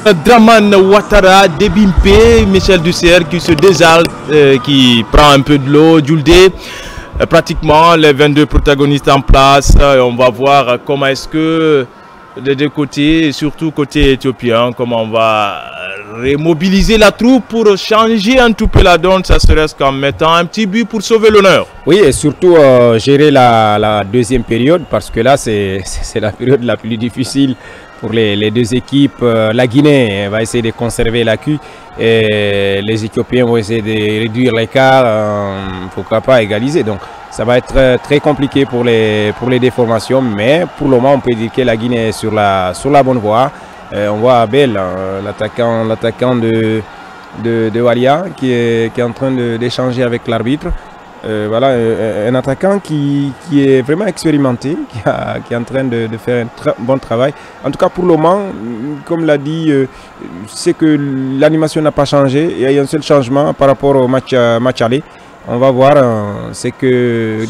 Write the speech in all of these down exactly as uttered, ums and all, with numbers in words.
Draman Ouattara, Debimpe, Michel Dussert qui se désale, euh, qui prend un peu de l'eau, Djouldé. Euh, pratiquement les vingt-deux protagonistes en place. Euh, on va voir comment est-ce que des deux côtés, et surtout côté éthiopien, comment on va remobiliser la troupe pour changer un tout peu la donne, ça serait-ce qu'en mettant un petit but pour sauver l'honneur. Oui, et surtout euh, gérer la, la deuxième période, parce que là, c'est la période la plus difficile pour les, les deux équipes. Euh, la Guinée va essayer de conserver la queue et les Éthiopiens vont essayer de réduire l'écart, euh, pourquoi pas égaliser. Donc, ça va être euh, très compliqué pour les, pour les déformations, mais pour le moment, on peut dire que la Guinée est sur la, sur la bonne voie. Euh, on voit Abel, euh, l'attaquant l'attaquant de, de, de Walia, qui est, qui est en train d'échanger avec l'arbitre. Euh, voilà, euh, un attaquant qui, qui est vraiment expérimenté, qui, a, qui est en train de, de faire un tra bon travail. En tout cas, pour le moment, comme l'a dit, euh, c'est que l'animation n'a pas changé. Il y a un seul changement par rapport au match, euh, match aller. On va voir, euh, c'est que euh,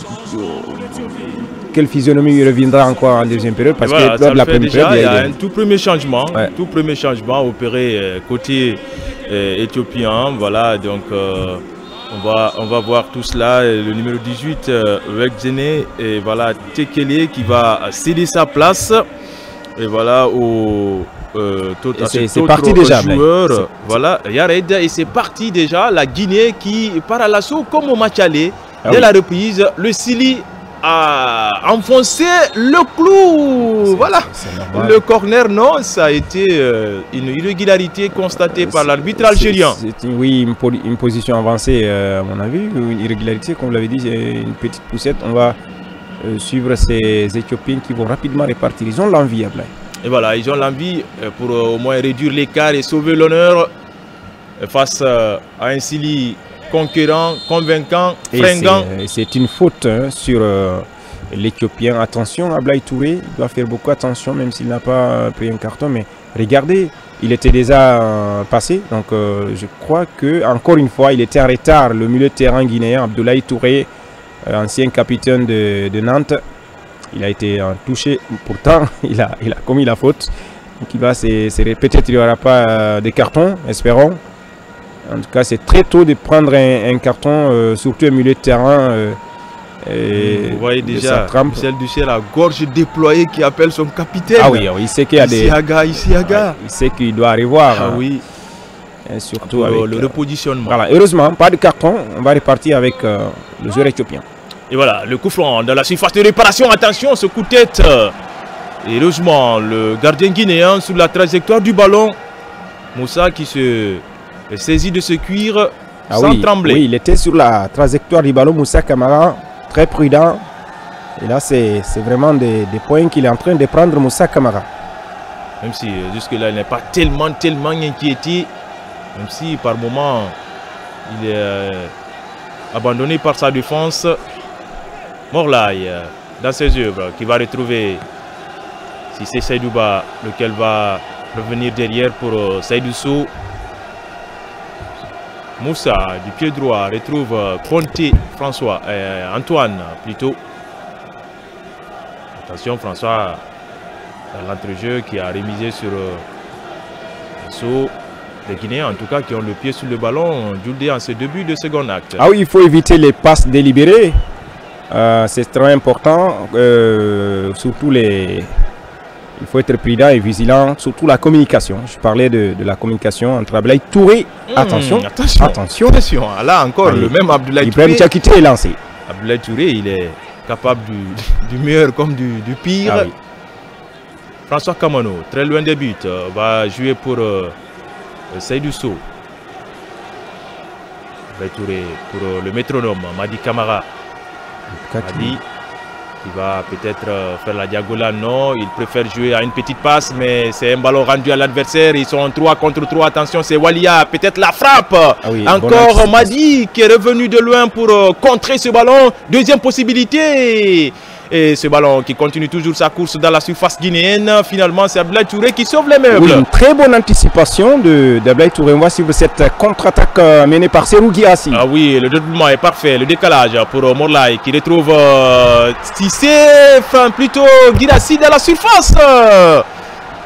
quelle physionomie reviendra encore en deuxième période, parce voilà, que lors de la première déjà, période, il y a un tout premier changement, ouais. tout premier changement opéré euh, côté euh, éthiopien. Voilà, donc euh, on va on va voir tout cela. Le numéro dix-huit, euh, Wegzene, et voilà Tekele qui va céder sa place. Et voilà au euh, c'est parti déjà, joueur, voilà Yared, et c'est parti déjà. La Guinée qui part à l'assaut comme au match aller. Ah dès oui. la reprise, le Sili a enfoncé le clou. Voilà, le corner, non, ça a été euh, une irrégularité constatée par l'arbitre algérien. C'est oui, une, une position avancée, euh, à mon avis, une irrégularité, comme vous l'avez dit, c'est une petite poussette. On va euh, suivre ces Éthiopiens qui vont rapidement répartir. Ils ont l'envie, Ablaye. Et voilà, ils ont l'envie pour euh, au moins réduire l'écart et sauver l'honneur face euh, à un Sili conquérant, convaincant, fringant. C'est une faute hein, sur euh, l'Éthiopien. Attention, Ablaye Touré, il doit faire beaucoup attention, même s'il n'a pas pris un carton. Mais regardez, il était déjà euh, passé. Donc euh, je crois que encore une fois, il était en retard. Le milieu de terrain guinéen, Abdoulaye Touré, euh, ancien capitaine de, de Nantes, il a été euh, touché. Pourtant, il a, il a commis la faute. Donc il va, peut-être il n'y aura pas euh, de carton, espérons. En tout cas, c'est très tôt de prendre un, un carton, euh, surtout un milieu de terrain. Euh, et vous voyez déjà Michel Dussert, la gorge déployée qui appelle son capitaine. Ah oui, oui il sait qu'il y a des... Isiaga, Isiaga. Ouais, il sait qu'il doit revoir. Ah oui. Et surtout avec le, le repositionnement. Voilà, heureusement, pas de carton. On va repartir avec euh, le joueur éthiopien. Et voilà, le coup franc dans la surface de réparation. Attention, ce coup de tête. Et heureusement, le gardien guinéen sous la trajectoire du ballon. Moussa qui se... est saisi de ce cuir ah sans oui, trembler. Oui, il était sur la trajectoire du ballon, Moussa Camara, très prudent. Et là, c'est vraiment des, des points qu'il est en train de prendre, Moussa Camara. Même si jusque-là, il n'est pas tellement, tellement inquiété. Même si par moment, il est euh, abandonné par sa défense. Morlaï, euh, dans ses œuvres, qui va retrouver si c'est Seydouba, lequel va revenir derrière pour euh, Seydou Sow. Moussa du pied droit retrouve Ponté, François, euh, Antoine plutôt. Attention François dans l'entrejeu qui a rémisé sur euh, saut des Guinéens en tout cas qui ont le pied sur le ballon. Djouldé en ce début de second acte. Ah oui, il faut éviter les passes délibérées. Euh, C'est très important, euh, surtout les... Il faut être prudent et vigilant, surtout la communication. Je parlais de, de la communication entre Abdoulaye Touré. Mmh, attention, attention, attention. attention. Là encore, allez, le même Abdoulaye Touré. Ibrahim Tchakité est lancé. Abdoulaye Touré, il est capable du, du meilleur comme du, du pire. Ah oui. François Kamano, très loin des buts, va jouer pour euh, Seydou Sow. Abdoulaye Touré pour euh, le métronome, Madi Camara. Madi. Il va peut-être euh, faire la diagonale, non, il préfère jouer à une petite passe, mais c'est un ballon rendu à l'adversaire, ils sont en trois contre trois, attention c'est Walia, peut-être la frappe, ah oui, encore bon Madi qui est revenu de loin pour euh, contrer ce ballon, deuxième possibilité, et ce ballon qui continue toujours sa course dans la surface guinéenne, finalement c'est Abdoulaye Touré qui sauve les meubles. Oui, une très bonne anticipation d'Abdoulaye Touré, on va suivre cette contre-attaque euh, menée par Serou Guirassy. Ah oui, le dédoublement est parfait, le décalage pour euh, Morlaï qui retrouve euh, Tissé, enfin plutôt Guirassy dans la surface.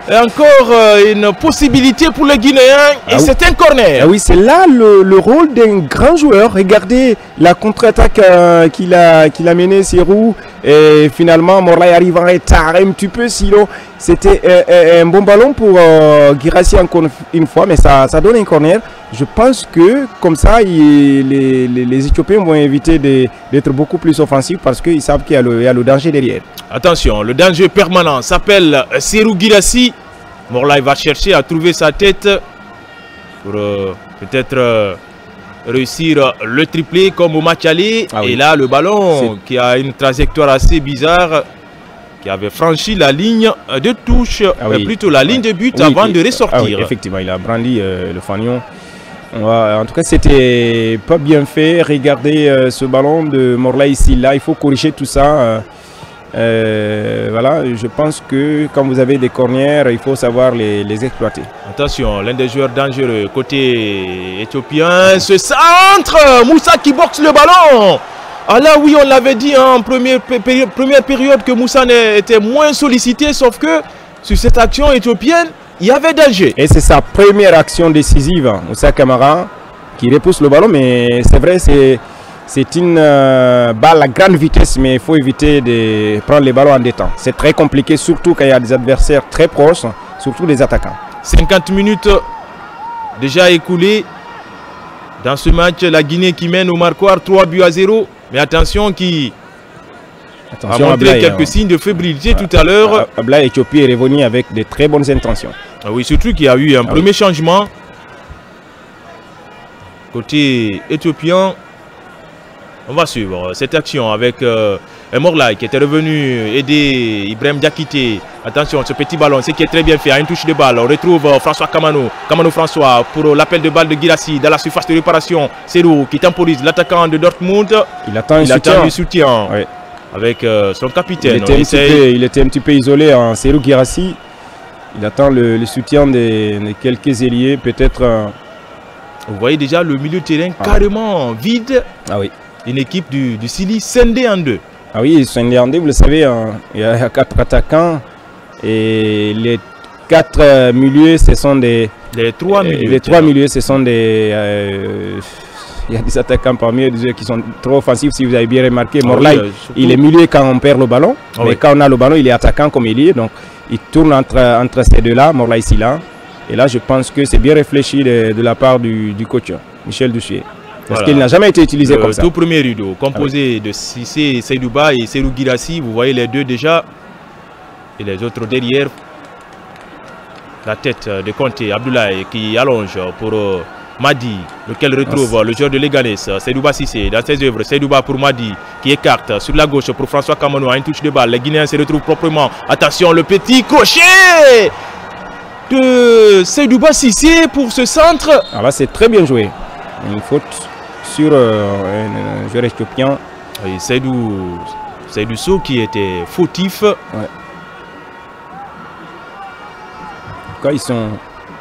Et encore euh, une possibilité pour les Guinéens. Et ah c'est oui. un corner. Ah oui, c'est là le, le rôle d'un grand joueur. Regardez la contre-attaque euh, qu'il a, qu'il a menée, Serhou. Et finalement, Morlaï arrive en retard un petit peu. Sinon, c'était euh, un bon ballon pour euh, Guirassy encore une fois. Mais ça, ça donne un corner. Je pense que comme ça, il, les, les, les Éthiopiens vont éviter d'être beaucoup plus offensifs parce qu'ils savent qu'il y, y a le danger derrière. Attention, le danger permanent s'appelle Serhou Guirassy. Morlaï va chercher à trouver sa tête pour euh, peut-être euh, réussir le triplé comme au match aller. Ah oui. Et là, le ballon qui a une trajectoire assez bizarre, qui avait franchi la ligne de touche, ah oui. plutôt la ligne ouais. de but oui, avant et, de ressortir. Ah oui, effectivement, il a brandi euh, le fanion. En tout cas, c'était pas bien fait. Regardez euh, ce ballon de Morlaï ici, là, il faut corriger tout ça. Euh, euh, voilà, je pense que quand vous avez des cornières, il faut savoir les, les exploiter. Attention, l'un des joueurs dangereux côté éthiopien, ce centre, Moussa qui boxe le ballon. Ah là oui, on l'avait dit hein, en première, péri première période que Moussa était moins sollicité, sauf que sur cette action éthiopienne, il y avait danger. Et c'est sa première action décisive, Moussa Camara, qui repousse le ballon. Mais c'est vrai, c'est une euh, balle à grande vitesse, mais il faut éviter de prendre les ballons en détente. C'est très compliqué, surtout quand il y a des adversaires très proches, surtout des attaquants. cinquante minutes déjà écoulées dans ce match. La Guinée qui mène au marquoir trois buts à zéro. Mais attention, qui attention, a montré Ablaï, quelques hein. signes de fébrilité ah, tout à l'heure. Ablaï, Éthiopie est revenu avec de très bonnes intentions. Ah oui, surtout qu'il y a eu un ah premier oui. changement côté éthiopien. On va suivre cette action avec euh, Morlaï qui était revenu aider Ibrahim Diakité. Attention, ce petit ballon, c'est qui est très bien fait. À une touche de balle, on retrouve euh, François Kamano. Kamano François pour l'appel de balle de Guirassy dans la surface de réparation. Serhou qui temporise l'attaquant de Dortmund. Il attend, il attend le soutien oui. avec euh, son capitaine. Il était, essaye... peu, il était un petit peu isolé en Serhou Guirassy. Il attend le, le soutien de, de quelques ailiers, peut-être. Euh... Vous voyez déjà le milieu de terrain ah. carrément vide. Ah oui. Une équipe du, du Sili scindée en deux. Ah oui, scindée en deux, vous le savez, hein, il y a quatre attaquants et les quatre euh, milieux, ce sont des... Les trois milieux. Euh, les trois milieux, ce sont des... Euh, il y a des attaquants parmi eux qui sont trop offensifs, si vous avez bien remarqué. Morlaï, ah oui, euh, il est milieu quand on perd le ballon, ah mais oui. quand on a le ballon, il est attaquant comme il est. Donc, il tourne entre, entre ces deux-là, Morlaï ici là. Et là, je pense que c'est bien réfléchi de, de la part du, du coach, Michel Douchier. Parce voilà. qu'il n'a jamais été utilisé le comme ça. Tout premier rideau, composé ah oui. de Cissé, Seydouba et Serhou Guirassy. Vous voyez les deux déjà. Et les autres derrière. La tête de Conté, Abdoulaye qui allonge pour euh, Madi, lequel retrouve ah, le joueur de Leganés, Seydouba Cissé dans ses œuvres. Seydouba pour Madi qui écarte sur la gauche pour François Kamano à une touche de balle. Les Guinéens se retrouvent proprement. Attention, le petit crochet de Seydouba Cissé pour ce centre. Alors là, c'est très bien joué. Une faute sur euh, un, un joueur éthiopien. Oui, Seydou, Seydou Sow qui était fautif. Ouais. En tout cas, ils sont.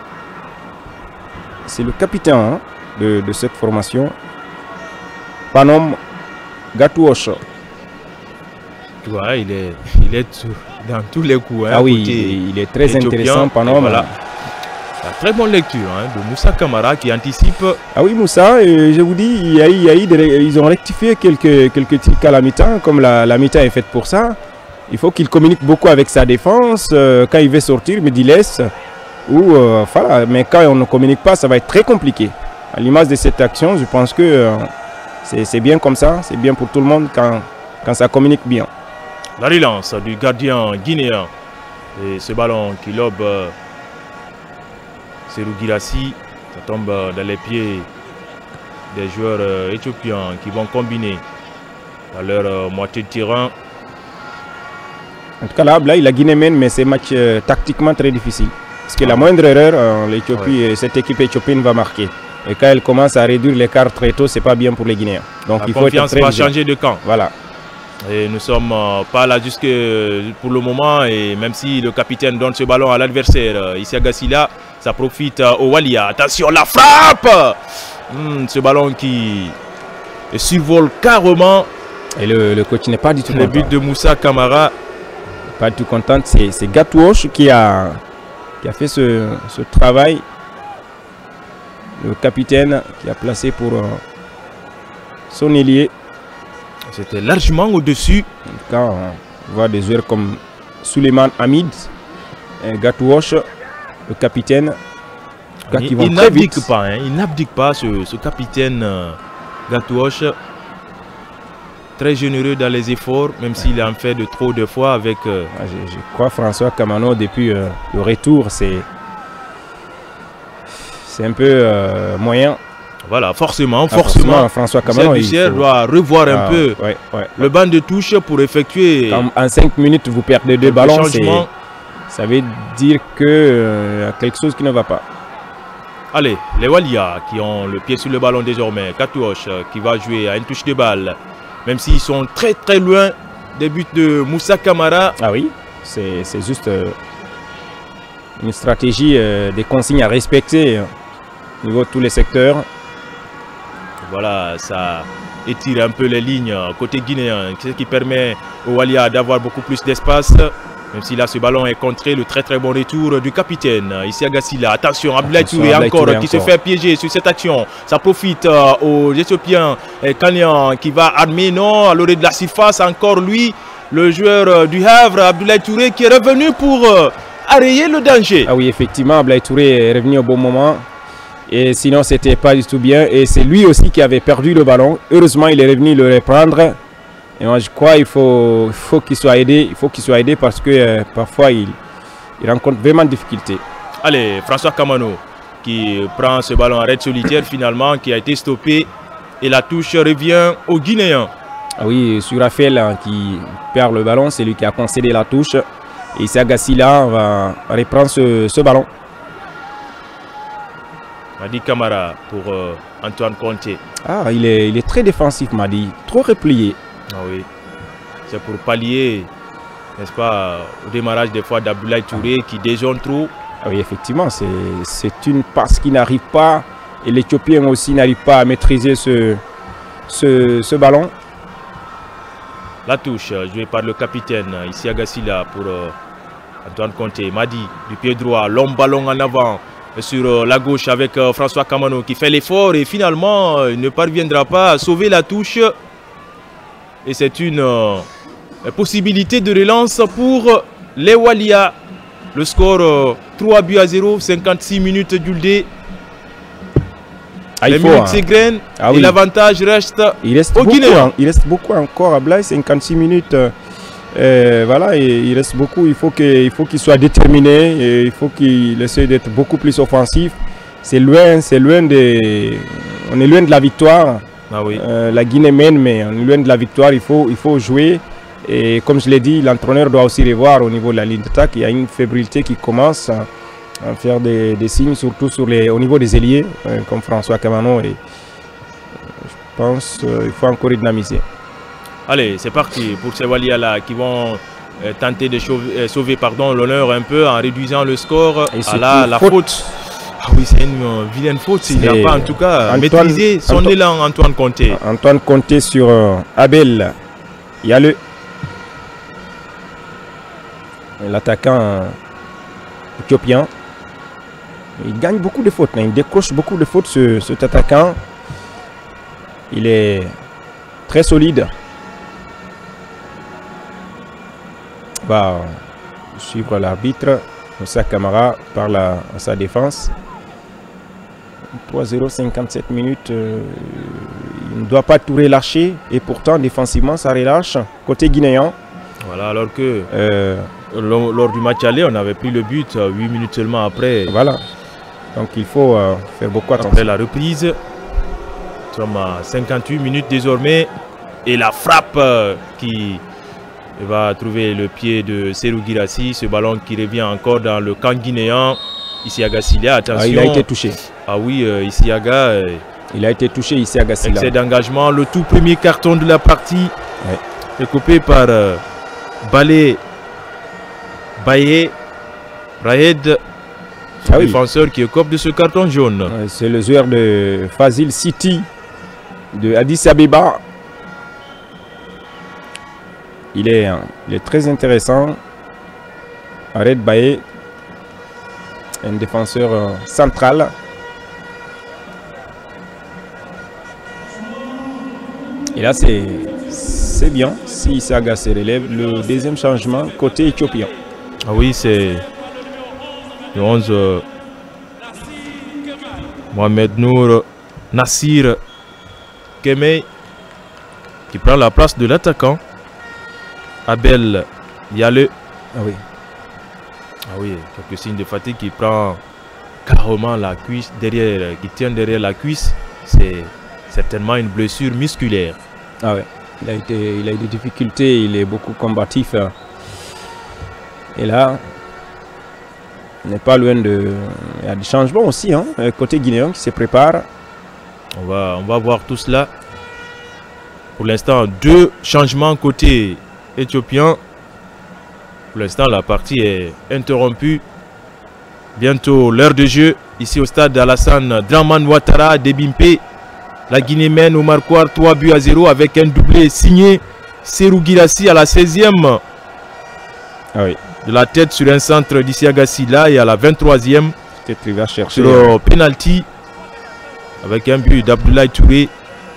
C'est le capitaine hein, de, de cette formation. Panom Gatouosh. Ouais, il est, il est dans tous les coups. Hein, ah oui, il, il est très éthiopien, intéressant, Panom. Voilà. La très bonne lecture hein, de Moussa Camara qui anticipe. Ah oui, Moussa, euh, je vous dis, il y a, il y a eu des, ils ont rectifié quelques, quelques tirs à la mi-temps, comme la, la mi-temps est faite pour ça. Il faut qu'il communique beaucoup avec sa défense. Euh, quand il veut sortir, il me dit laisse. Ou, euh, voilà. Mais quand on ne communique pas, ça va être très compliqué. À l'image de cette action, je pense que euh, c'est bien comme ça. C'est bien pour tout le monde quand, quand ça communique bien. La relance du gardien guinéen. Et ce ballon qui lobe. Euh, Serhou Guirassy, ça tombe dans les pieds des joueurs euh, éthiopiens qui vont combiner à leur euh, moitié de terrain. En tout cas là, là la Guinée mène, mais c'est un match euh, tactiquement très difficile. Parce que ah. la moindre erreur, euh, l'Éthiopie, ouais. cette équipe éthiopienne va marquer. Et quand elle commence à réduire l'écart très tôt, c'est pas bien pour les Guinéens. Donc la il faut confiance être très va changer de camp. Voilà. Et nous ne sommes euh, pas là jusque pour le moment. Et même si le capitaine donne ce ballon à l'adversaire, euh, Issa Gassila, ça profite euh, au Walia. Attention, la frappe mmh, ce ballon qui survole carrément. Et le, le coach n'est pas du tout le content. Le but de Moussa Camara. Pas du tout content. C'est Gatouosh qui a, qui a fait ce, ce travail. Le capitaine qui a placé pour euh, son ailier. C'était largement au-dessus. En tout cas, on voit des joueurs comme Suleiman Hamid, Gatouoche, le capitaine. Il, qui vont il très n'abdique vite. pas, hein. Il n'abdique pas, ce, ce capitaine euh, Gatouoche. Très généreux dans les efforts, même s'il en fait de trop de fois avec... Euh... Ah, je, je crois François Kamano, depuis euh, le retour, c'est... C'est un peu euh, moyen. Voilà, forcément, ah, forcément, forcément, François Kamano il faut... doit revoir un ah, peu ouais, ouais, le ouais. banc de touche pour effectuer... Quand en cinq minutes, vous perdez deux ballons, ça veut dire qu'il euh, y a quelque chose qui ne va pas. Allez, les Walia qui ont le pied sur le ballon désormais. Gatouoche qui va jouer à une touche de balle. Même s'ils sont très très loin des buts de Moussa Camara. Ah oui, c'est juste euh, une stratégie euh, des consignes à respecter. Au niveau de tous les secteurs. Voilà, ça étire un peu les lignes côté guinéen, ce qui permet au Walia d'avoir beaucoup plus d'espace. Même si là ce ballon est contré, le très très bon retour du capitaine. Ici Agassila, attention, Abdoulaye Touré encore Touré qui encore. se fait piéger sur cette action. Ça profite euh, aux Éthiopiens. Kanyan qui va armer, non, à l'orée de la surface, encore lui, le joueur euh, du Havre, Abdoulaye Touré qui est revenu pour euh, arrayer le danger. Ah oui, effectivement, Abdoulaye Touré est revenu au bon moment. Et sinon, c'était pas du tout bien. Et c'est lui aussi qui avait perdu le ballon. Heureusement, il est revenu le reprendre. Et moi, je crois qu'il faut, il faut qu'il soit aidé. Il faut qu'il soit aidé parce que euh, parfois, il, il rencontre vraiment de difficultés. Allez, François Kamano qui prend ce ballon en raid solitaire finalement, qui a été stoppé. Et la touche revient au Guinéen. Ah oui, sur Raphaël hein, qui perd le ballon, c'est lui qui a concédé la touche. Et ici, Agassila va reprendre ce, ce ballon. Madi Camara pour euh, Antoine Conte. Ah, il est, il est très défensif, Madi. Trop replié. Ah oui. C'est pour pallier, n'est-ce pas, au démarrage des fois d'Abdoulaye Touré qui dézone trop. Ah oui, effectivement, c'est une passe qui n'arrive pas. Et l'Éthiopien aussi n'arrive pas à maîtriser ce, ce, ce ballon. La touche jouée par le capitaine, ici Agassila pour euh, Antoine Conte. Madi du pied droit, long ballon en avant. Sur euh, la gauche avec euh, François Kamano qui fait l'effort et finalement euh, il ne parviendra pas à sauver la touche. Et c'est une euh, possibilité de relance pour les Walia. Le score euh, trois buts à zéro, cinquante-six minutes d'Uldé. Ah, les faut, minutes hein. s'égrènent ah, et oui. l'avantage reste il reste au beaucoup, Guinéen. Hein. Il reste beaucoup encore à Blaye, cinquante-six minutes. Euh, voilà, et il reste beaucoup. Il faut qu'il qu'il soit déterminé. Et il faut qu'il essaie d'être beaucoup plus offensif. C'est loin, c'est loin de. On est loin de la victoire. Ah oui. euh, la Guinée mène, mais on est loin de la victoire. Il faut, il faut jouer. Et comme je l'ai dit, l'entraîneur doit aussi revoir au niveau de la ligne d'attaque. Il y a une fébrilité qui commence à, à faire des, des signes, surtout sur les, au niveau des ailiers, euh, comme François Kamano. Et je pense qu'il euh, faut encore dynamiser. Allez, c'est parti pour ces Walia-là qui vont euh, tenter de sauver, euh, sauver pardon, l'honneur un peu en réduisant le score. Et ah là, la faute. faute. Ah oui, c'est une euh, vilaine faute. Il n'a pas en tout cas Antoine, maîtrisé son Anto élan, Antoine Conte. Antoine Conte sur euh, Abel. Il y a le l'attaquant euh, éthiopien. Il gagne beaucoup de fautes. Hein. Il décroche beaucoup de fautes, ce, cet attaquant. Il est très solide. Va suivre l'arbitre Moussa Camara par la, sa défense. trois zéro, cinquante-sept minutes. Euh, il ne doit pas tout relâcher. Et pourtant, défensivement, ça relâche. Côté guinéen. Voilà, alors que euh, lors, lors du match aller, on avait pris le but euh, huit minutes seulement après. Voilà. Donc il faut euh, faire beaucoup attention. Après la reprise, nous sommes à cinquante-huit minutes désormais. Et la frappe euh, qui va trouver le pied de Serou Girassi. Ce ballon qui revient encore dans le camp guinéen. Isiaga Sylla, attention. Ah, il a été touché. Ah oui, euh, Isiaga. Euh, il a été touché, Isiaga Sylla. Excès d'engagement. Le tout premier carton de la partie. Ouais. Découpé par euh, Balé Baye Raed. Ah défenseur oui. qui écope de ce carton jaune. Ouais, c'est le joueur de Fazil City de Addis Abeba. Il est, il est très intéressant. Raed Baye. un défenseur euh, central. Et là, c'est bien si Issaga se relève. Le deuxième changement côté éthiopien. Ah oui, c'est le onze euh, Mohamed Nour Nassir Kemei qui prend la place de l'attaquant Abel Yale. Ah oui. Ah oui, quelques signes de fatigue qui prend carrément la cuisse derrière, qui tient derrière la cuisse. C'est certainement une blessure musculaire. Ah ouais, il a, été, il a eu des difficultés, il est beaucoup combatif. Et là, il n'est pas loin de... Il y a des changements aussi, hein, côté guinéen qui se prépare. On va, on va voir tout cela. Pour l'instant, deux changements côté éthiopien. Pour l'instant, la partie est interrompue. Bientôt l'heure de jeu ici au stade Alassane Dramane Ouattara d'Ebimpe. La Guinée mène au marquoir trois buts à zéro avec un doublé signé Serou Girassi à la seizième. Ah oui. De la tête sur un centre d'Isiaga Silla et à la vingt-troisième. Peut-être qu'il va chercher. Sur le penalty avec un but d'Abdoulaye Touré.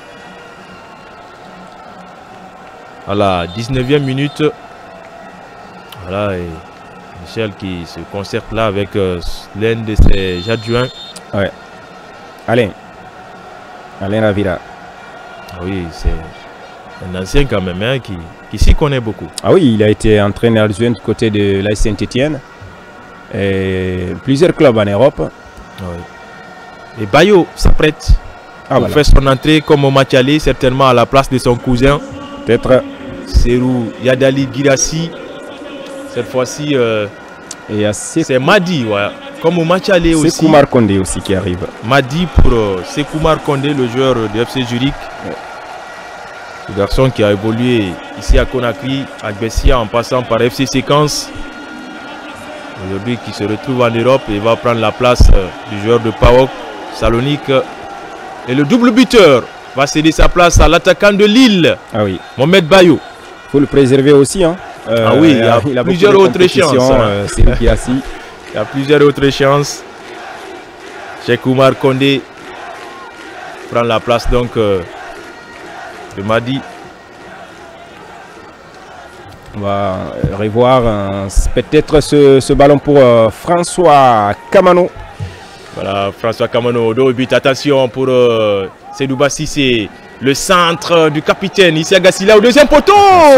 À la dix-neuvième minute. Voilà, et Michel qui se concerte là avec euh, l'un de ses adjoints. Ouais. Alain. Alain Ravira. Ah oui, c'est un ancien quand même hein, qui, qui s'y connaît beaucoup. Ah oui, il a été entraîneur adjoint du côté de l'A S Saint-Étienne. Et plusieurs clubs en Europe. Ah oui. Et Bayo s'apprête ah, pour voilà. faire son entrée comme au match aller, certainement à la place de son cousin. Peut-être. Serou Yadali Girassi. Cette fois-ci, euh, c'est Madi, ouais. Comme au match aller aussi. C'est Koumar Kondé aussi qui arrive. Madi pour euh, c'est Koumar Kondé, le joueur de F C Zurich. Ouais. Ce garçon qui a évolué ici à Conakry, à Bessia, en passant par F C Séquence. Aujourd'hui, qui se retrouve en Europe et va prendre la place euh, du joueur de PAOK, Salonique. Et le double buteur va céder sa place à l'attaquant de Lille, ah oui. Mohamed Bayo. Il faut le préserver aussi. Hein. Euh, ah oui, il y a, il a plusieurs autres échéances. Euh, c'est lui qui est assis. Il y a plusieurs autres échéances. Cheikh Oumar Kondé prend la place donc euh, de Madi. On va revoir euh, peut-être ce, ce ballon pour euh, François Kamano. Voilà, François Kamano, dos but. Attention pour euh, Seydouba Sissé. Le centre du capitaine Isiaga Silla au deuxième poteau.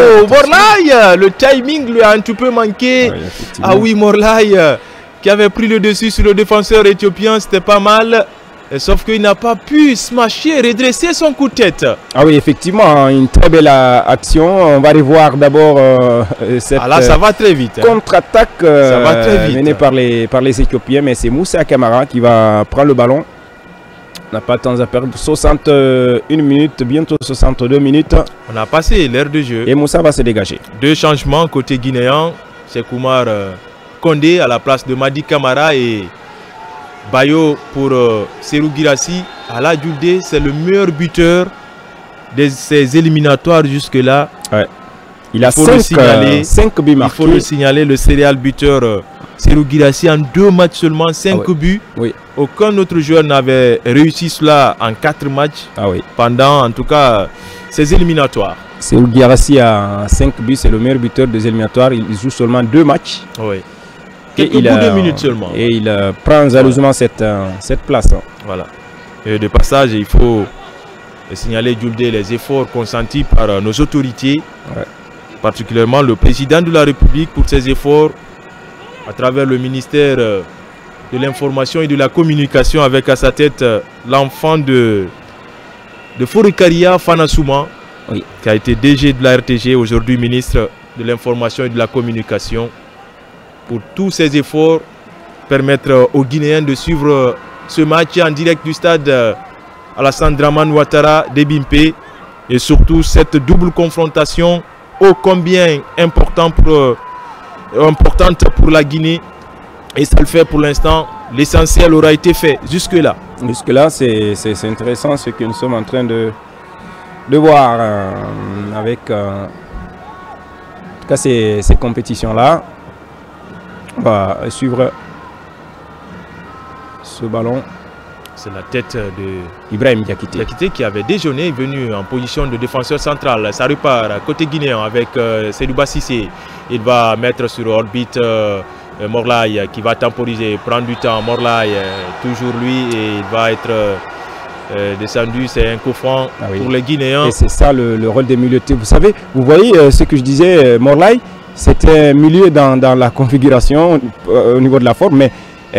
Morlaï, le timing lui a un petit peu manqué. Ouais, ah oui, Morlaï qui avait pris le dessus sur le défenseur éthiopien, c'était pas mal. Sauf qu'il n'a pas pu smasher, redresser son coup de tête. Ah oui, effectivement, une très belle action. On va revoir d'abord euh, cette ah là, ça va très vite, hein. contre-attaque euh, menée par les, par les Éthiopiens. Mais c'est Moussa Kamara qui va prendre le ballon. On n'a pas de temps à perdre. soixante et une minutes, bientôt soixante-deux minutes. On a passé l'heure de jeu. Et Moussa va se dégager. Deux changements côté guinéen. C'est Koumar euh, Kondé à la place de Madi Kamara et Bayo pour euh, Serou Girassi. Ala Djoudé, c'est le meilleur buteur de ces éliminatoires jusque-là. Ouais. Il a cinq buts marqués. Il faut le signaler, le serial buteur euh, Serou Girassi en deux matchs seulement, cinq ah ouais. buts. Oui. Aucun autre joueur n'avait réussi cela en quatre matchs ah oui. pendant en tout cas ces éliminatoires. Serou Girassi a cinq buts, c'est le meilleur buteur des éliminatoires. Il joue seulement deux matchs. Oui. Quelques bouts de minutes seulement. Et il euh, prend jalousement voilà. cette, euh, cette place. Voilà. Et de passage, il faut signaler Djoudé les efforts consentis par euh, nos autorités, ouais. particulièrement le président de la République pour ses efforts à travers le ministère euh, de l'information et de la communication avec à sa tête euh, l'enfant de, de Forikaria Fanasouma, oui. qui a été D G de la R T G, aujourd'hui ministre de l'information et de la communication. Pour tous ces efforts, permettre aux Guinéens de suivre ce match en direct du stade Alassane Dramane Ouattara d'Ebimpe et surtout cette double confrontation ô combien important pour, euh, importante pour la Guinée. Et ça le fait pour l'instant, l'essentiel aura été fait jusque-là. Jusque-là, c'est intéressant ce que nous sommes en train de, de voir euh, avec euh, en tout cas ces, ces compétitions-là. On va suivre ce ballon. C'est la tête de Ibrahim Diakité. Diakité qui avait déjeuné, venu en position de défenseur central. Ça repart côté guinéen avec euh, Seydouba Cissé. Il va mettre sur orbite euh, Morlaï qui va temporiser, prendre du temps. Morlaï, euh, toujours lui, et il va être euh, descendu. C'est un coup franc ah oui. pour les Guinéens. Et c'est ça le, le rôle des milieux. Vous savez, vous voyez euh, ce que je disais, euh, Morlaï, c'était un milieu dans, dans la configuration euh, au niveau de la forme, mais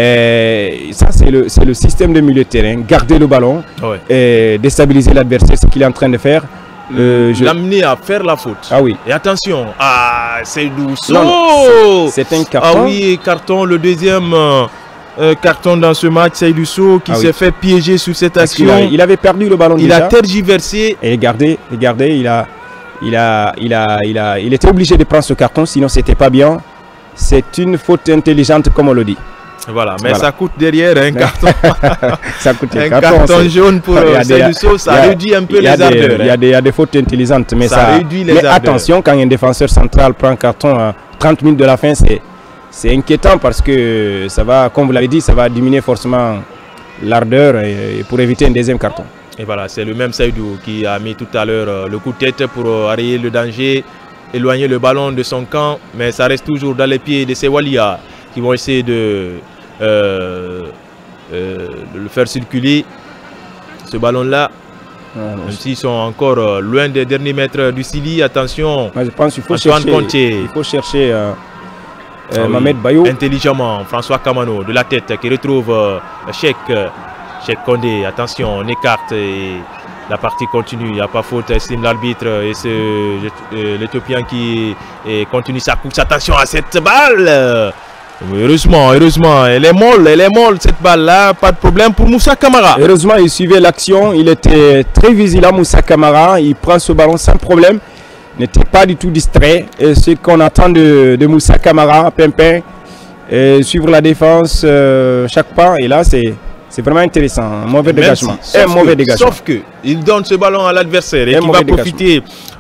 et ça, c'est le, le système de milieu de terrain. Garder le ballon, ouais. et déstabiliser l'adversaire, ce qu'il est en train de faire. Euh, je... L'amener à faire la faute. Ah oui. Et attention, ah, c'est Seydou. C'est un carton. Ah oui, carton, le deuxième euh, carton dans ce match, Seydou Sow qui ah s'est oui. fait piéger sur cette Parce action. Il, a, il avait perdu le ballon Il déjà. a tergiversé. Et regardez, regardez, il a, il a, il a, il a, il était obligé de prendre ce carton, sinon c'était pas bien. C'est une faute intelligente, comme on le dit. Voilà, mais voilà. ça coûte derrière un carton. ça coûte un carton, carton jaune pour Seydou Sow, ça réduit un peu les ardeurs. Il y, hein. y a des fautes intelligentes, mais ça, ça réduit les mais ardeurs. Attention, quand un défenseur central prend un carton à trente minutes de la fin, c'est inquiétant parce que ça va, comme vous l'avez dit, ça va diminuer forcément l'ardeur pour éviter un deuxième carton. Et voilà, c'est le même Seydou qui a mis tout à l'heure le coup de tête pour arrêter le danger, éloigner le ballon de son camp, mais ça reste toujours dans les pieds de ces Walia qui vont essayer de Euh, euh, de le faire circuler ce ballon là ah, même s'ils sont encore euh, loin des derniers mètres du Sili. Attention, moi, je pense qu'il faut chercher, il faut chercher euh, euh, ah, Mohamed oui. Bayo intelligemment. François Kamano de la tête qui retrouve euh, Cheikh Cheikh Condé. Attention, on écarte et la partie continue, il n'y a pas faute, estime l'arbitre, et c'est euh, l'Éthiopien qui et continue sa course. Attention à cette balle. Heureusement, heureusement, elle est molle, elle est molle cette balle-là, pas de problème pour Moussa Camara. Heureusement, il suivait l'action, il était très vigilant, Moussa Camara, il prend ce ballon sans problème, n'était pas du tout distrait. Et ce qu'on attend de, de Moussa Camara, Pimpin, et suivre la défense euh, chaque pas, et là c'est vraiment intéressant, un mauvais Même dégagement. Si, un que, mauvais dégagement. Sauf que il donne ce ballon à l'adversaire et qui va profiter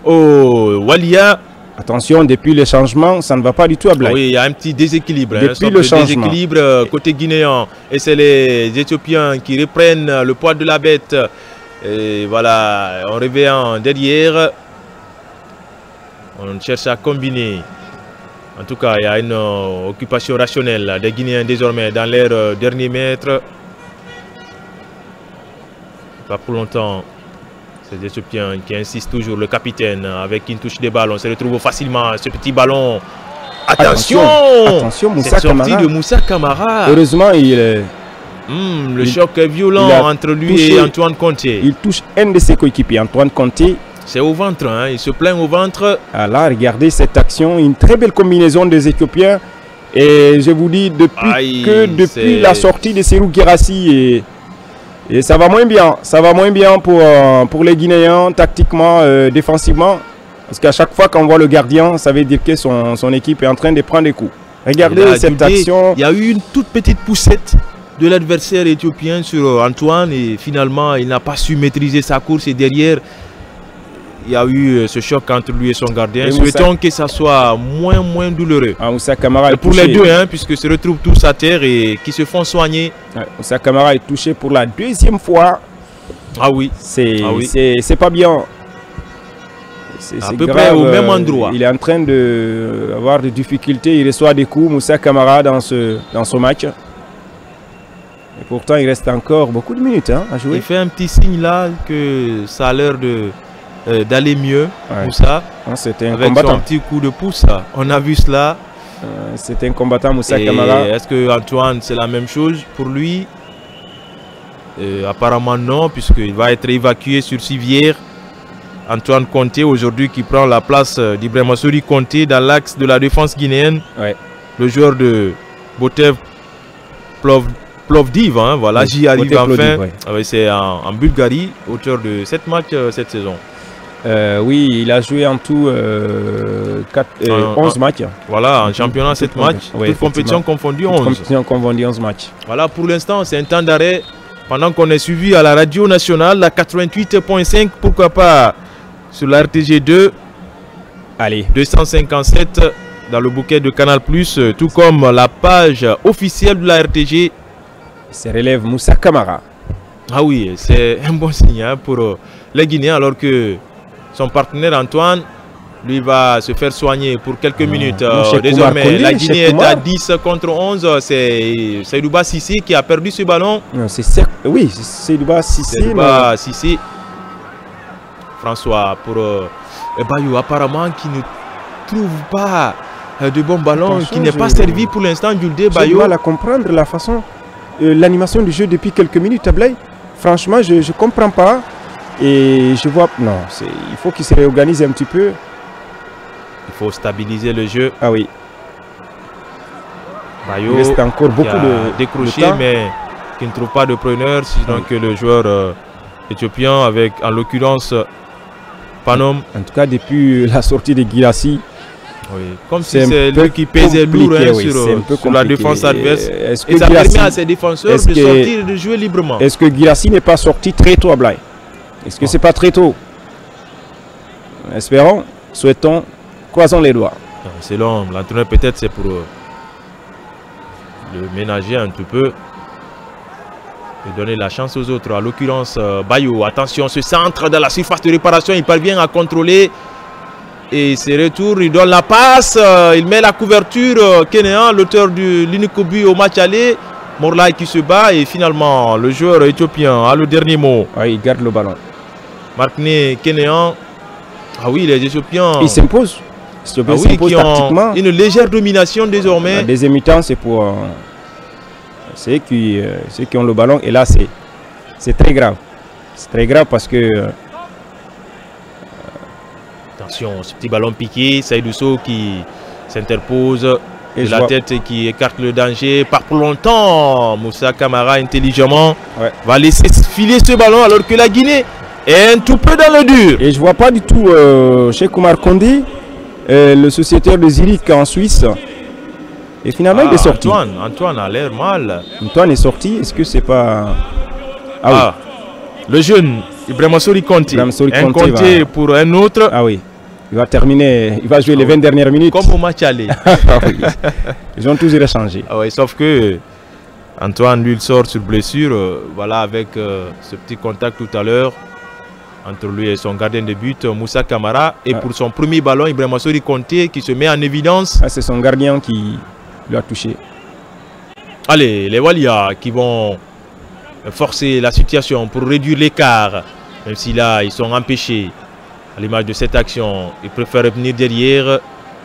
au Walia. Attention, depuis le changement, ça ne va pas du tout à Blaye. Oui, il y a un petit déséquilibre. Depuis hein, le de changement. déséquilibre euh, côté guinéen. Et c'est les Éthiopiens qui reprennent le poids de la bête. Et voilà, en réveillant derrière, on cherche à combiner. En tout cas, il y a une euh, occupation rationnelle des Guinéens désormais dans leur euh, dernier mètre. Pas pour longtemps. Les Éthiopiens qui insistent toujours, le capitaine avec une touche de ballon, on se retrouve facilement ce petit ballon. Attention, attention, Moussa sortie Camara. de Moussa Camara. Heureusement, il est... Mmh, le il, choc est violent entre lui touché, et Antoine Conté. Il touche un de ses coéquipiers, Antoine Conté. C'est au ventre, hein, il se plaint au ventre. Ah là, regardez cette action, une très belle combinaison des Éthiopiens. Et je vous dis, depuis Aïe, que depuis la sortie de Serhou Guirassy et... Et ça va moins bien, ça va moins bien pour, euh, pour les Guinéens, tactiquement, euh, défensivement. Parce qu'à chaque fois qu'on voit le gardien, ça veut dire que son, son équipe est en train de prendre des coups. Regardez cette dudé, action. Il y a eu une toute petite poussette de l'adversaire éthiopien sur Antoine. Et finalement, il n'a pas su maîtriser sa course. Et derrière, il y a eu ce choc entre lui et son gardien. Et souhaitons Moussa... que ça soit moins, moins douloureux. Ah, Moussa Camara est pour touché. les deux, hein, puisque se retrouvent tous à terre et qui se font soigner. Ouais, Moussa Camara est touché pour la deuxième fois. Ah oui. C'est ah oui. c'est pas bien. C'est à peu grave. près au même endroit. Il est en train d'avoir des difficultés. Il reçoit des coups, Moussa Camara, dans ce, dans ce match. Et pourtant, il reste encore beaucoup de minutes hein, à jouer. Il fait un petit signe là que ça a l'air de... Euh, d'aller mieux, ouais. Moussa, c'était un avec combattant. Son petit coup de pouce. On a vu cela. Euh, C'était un combattant, Moussa Camara. Est-ce que Antoine, c'est la même chose pour lui? euh, Apparemment non, puisqu'il va être évacué sur civière. Antoine Conté, aujourd'hui, qui prend la place d'Ibrahima Sori Conté dans l'axe de la défense guinéenne. Ouais. Le joueur de Botev Plov, Plovdiv, hein, voilà, oui, j'y arrive enfin. Plovdiv, ouais. ah, ouais, c'est en, en Bulgarie, auteur de sept matchs euh, cette saison. Euh, oui, il a joué en tout euh, quatre, euh, onze matchs. Voilà, en championnat, sept matchs. Ouais, toutes compétitions confondues, onze. Compétitions confondues, onze matchs. Voilà, pour l'instant, c'est un temps d'arrêt. Pendant qu'on est suivi à la radio nationale, la quatre-vingt-huit point cinq, pourquoi pas sur la R T G deux. Allez. deux cent cinquante-sept dans le bouquet de Canal plus, tout comme la page officielle de la R T G. Se relève Moussa Camara. Ah oui, c'est un bon signe hein, pour euh, les Guinéens, alors que son partenaire Antoine, lui, va se faire soigner pour quelques ah, minutes. Euh, désormais, Kondé, la Guinée est à dix contre onze. C'est Seydouba Sissi qui a perdu ce ballon. C'est oui, Seydouba Sissi. Seydouba mais... Sissi. François pour euh, Bayou, apparemment, qui ne trouve pas euh, de bons ballons, Attention, qui n'est pas servi pour l'instant. Julde Bayou. J'ai du mal à comprendre la façon, euh, l'animation du jeu depuis quelques minutes, Ablaye. Franchement, je ne comprends pas. Et je vois, non, il faut qu'il se réorganise un petit peu. Il faut stabiliser le jeu. Ah oui. Bayo, il reste encore beaucoup de décroché, de temps. mais qui ne trouve pas de preneur, sinon oui. que le joueur euh, éthiopien, avec en l'occurrence Panom. En tout cas, depuis la sortie de Guirassy. Oui. Comme si c'est lui qui pesait lourd hein, oui, sur, sur la défense adverse. Est-ce et ça Guirassy, permet à ses défenseurs de que, sortir et de jouer librement. Est-ce que Guirassy n'est pas sorti très tôt à Blaye? Est-ce que oh. c'est pas très tôt? Espérons, souhaitons, croisons les doigts. Selon l'entraîneur, peut-être c'est pour euh, le ménager un petit peu et donner la chance aux autres. À l'occurrence, euh, Bayou, attention, ce centre dans la surface de réparation, il parvient à contrôler. Et ses retours, il donne la passe, euh, il met la couverture. Euh, Kenéan, l'auteur de l'unique but au match aller. Morlaï qui se bat et finalement le joueur éthiopien a le dernier mot. Ah, il garde le ballon. Markné Kenéan. Ah oui, les Éthiopiens. Ils s'imposent. Ah oui, qui ont une légère domination désormais. La deuxième mi-temps, c'est pour euh, ceux, qui, euh, ceux qui ont le ballon. Et là, c'est très grave. C'est très grave parce que... Euh, Attention, ce petit ballon piqué. Saïdou Sow qui s'interpose. Et la vois... tête qui écarte le danger. Pas pour longtemps. Moussa Camara, intelligemment, ouais. va laisser filer ce ballon alors que la Guinée est un tout peu dans le dur. Et je vois pas du tout euh, Cheikh Oumar Kondé, euh, le sociétaire de Zurich en Suisse. Et finalement, ah, il est sorti. Antoine, Antoine a l'air mal. Antoine est sorti. Est-ce que c'est pas... Ah, ah oui. Le jeune Ibrahima Sori Konté. Un Konté va... pour un autre. Ah oui. Il va terminer, il va jouer ah les vingt oui. dernières minutes. Comme au match aller. ah oui. Ils ont tous échangé. Ah oui, sauf que Antoine, lui, il sort sur blessure. Euh, voilà, avec euh, ce petit contact tout à l'heure entre lui et son gardien de but, Moussa Camara. Et ah. pour son premier ballon, Ibrahima Sori Konté qui se met en évidence. Ah, c'est son gardien qui lui a touché. Allez, les Walia qui vont forcer la situation pour réduire l'écart. Même si là, ils sont empêchés. À l'image de cette action, ils préfèrent revenir derrière.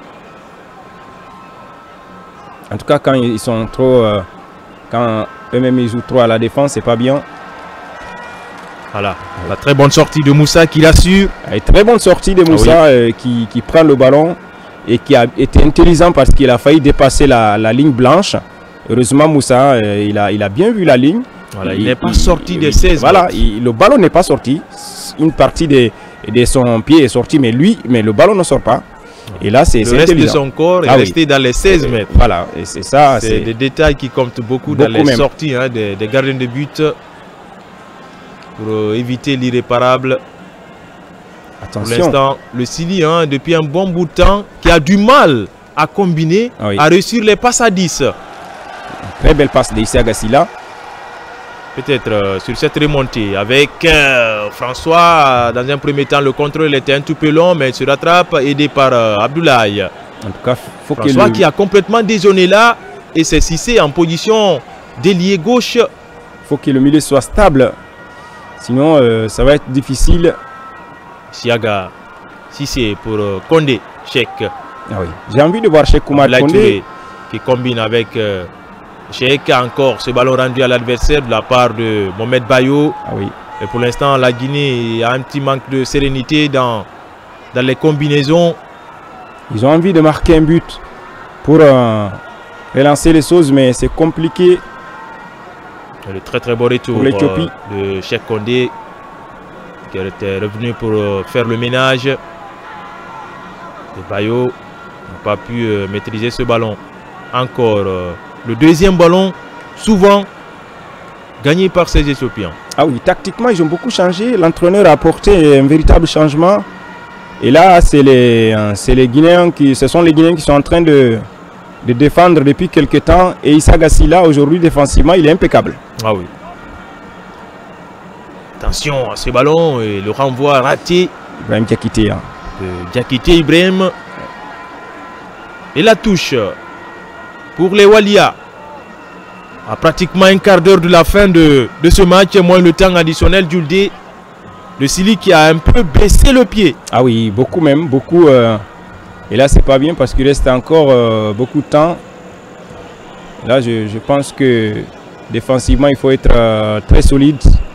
En tout cas, quand ils sont trop... Euh, quand eux-mêmes ils jouent trop à la défense, c'est pas bien. Voilà, la très bonne sortie de Moussa qui l'assure. Une très bonne sortie de Moussa ah oui. euh, qui, qui prend le ballon et qui a été intelligent parce qu'il a failli dépasser la, la ligne blanche. Heureusement, Moussa, euh, il, a, il a bien vu la ligne. Voilà, il n'est pas sorti des seize. Voilà, il, le ballon n'est pas sorti. Une partie des... de son pied est sorti, mais lui, mais le ballon ne sort pas. Et là, c'est le reste de son corps est ah resté oui. dans les seize mètres. Voilà, et c'est ça. C'est des détails qui comptent beaucoup, beaucoup dans les même. sorties hein, des, des gardiens de but pour euh, éviter l'irréparable. Attention. Pour l'instant, le Sili, hein, depuis un bon bout de temps, qui a du mal à combiner, ah oui. à réussir les passes à dix. Une très belle passe d'Issa Gassila. Peut-être euh, sur cette remontée avec euh, François. Dans un premier temps, le contrôle était un tout peu long, mais il se rattrape, aidé par euh, Abdoulaye. En tout cas, faut François le... qui a complètement dézonné là, et c'est Cissé en position d'ailier gauche. Il faut que le milieu soit stable, sinon euh, ça va être difficile. Siaga, Cissé pour euh, Kondé, Cheikh. Ah oui. J'ai envie de voir Cheikh Oumar Kondé qui combine avec... Euh, Cheikh a encore ce ballon rendu à l'adversaire de la part de Mohamed Bayo. Ah oui. Et pour l'instant, la Guinée a un petit manque de sérénité dans, dans les combinaisons. Ils ont envie de marquer un but pour euh, relancer les choses, mais c'est compliqué. Et le très très beau retour l'Éthiopie euh, de Cheikh Kondé qui était revenu pour euh, faire le ménage. Et Bayo n'a pas pu euh, maîtriser ce ballon. Encore... Euh, le deuxième ballon, souvent gagné par ces Éthiopiens. Ah oui, tactiquement, ils ont beaucoup changé. L'entraîneur a apporté un véritable changement. Et là, c'est les, les Guinéens qui, ce sont les Guinéens qui sont en train de, de défendre depuis quelques temps. Et Issa Gassila, aujourd'hui, défensivement, il est impeccable. Ah oui. Attention à ce ballon et le renvoi raté. Ibrahim Diakité. Hein. De Diakité Ibrahim. Et la touche pour les Walia. À pratiquement un quart d'heure de la fin de, de ce match, moins le temps additionnel d'Uldé. Le Sili qui a un peu baissé le pied. Ah oui, beaucoup même, beaucoup. Euh, et là, c'est pas bien parce qu'il reste encore euh, beaucoup de temps. Là, je, je pense que défensivement, il faut être euh, très solide.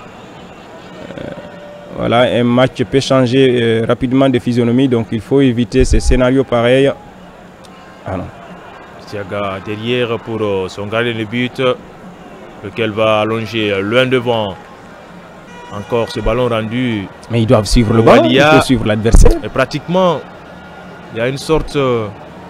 Euh, voilà, un match peut changer euh, rapidement de physionomie, donc il faut éviter ces scénarios pareils. Ah non. Siaga derrière pour euh, son gardien de but, lequel va allonger loin devant. Encore ce ballon rendu. Mais ils doivent suivre le ballon, ils doivent suivre l'adversaire. Et pratiquement, il y a une sorte de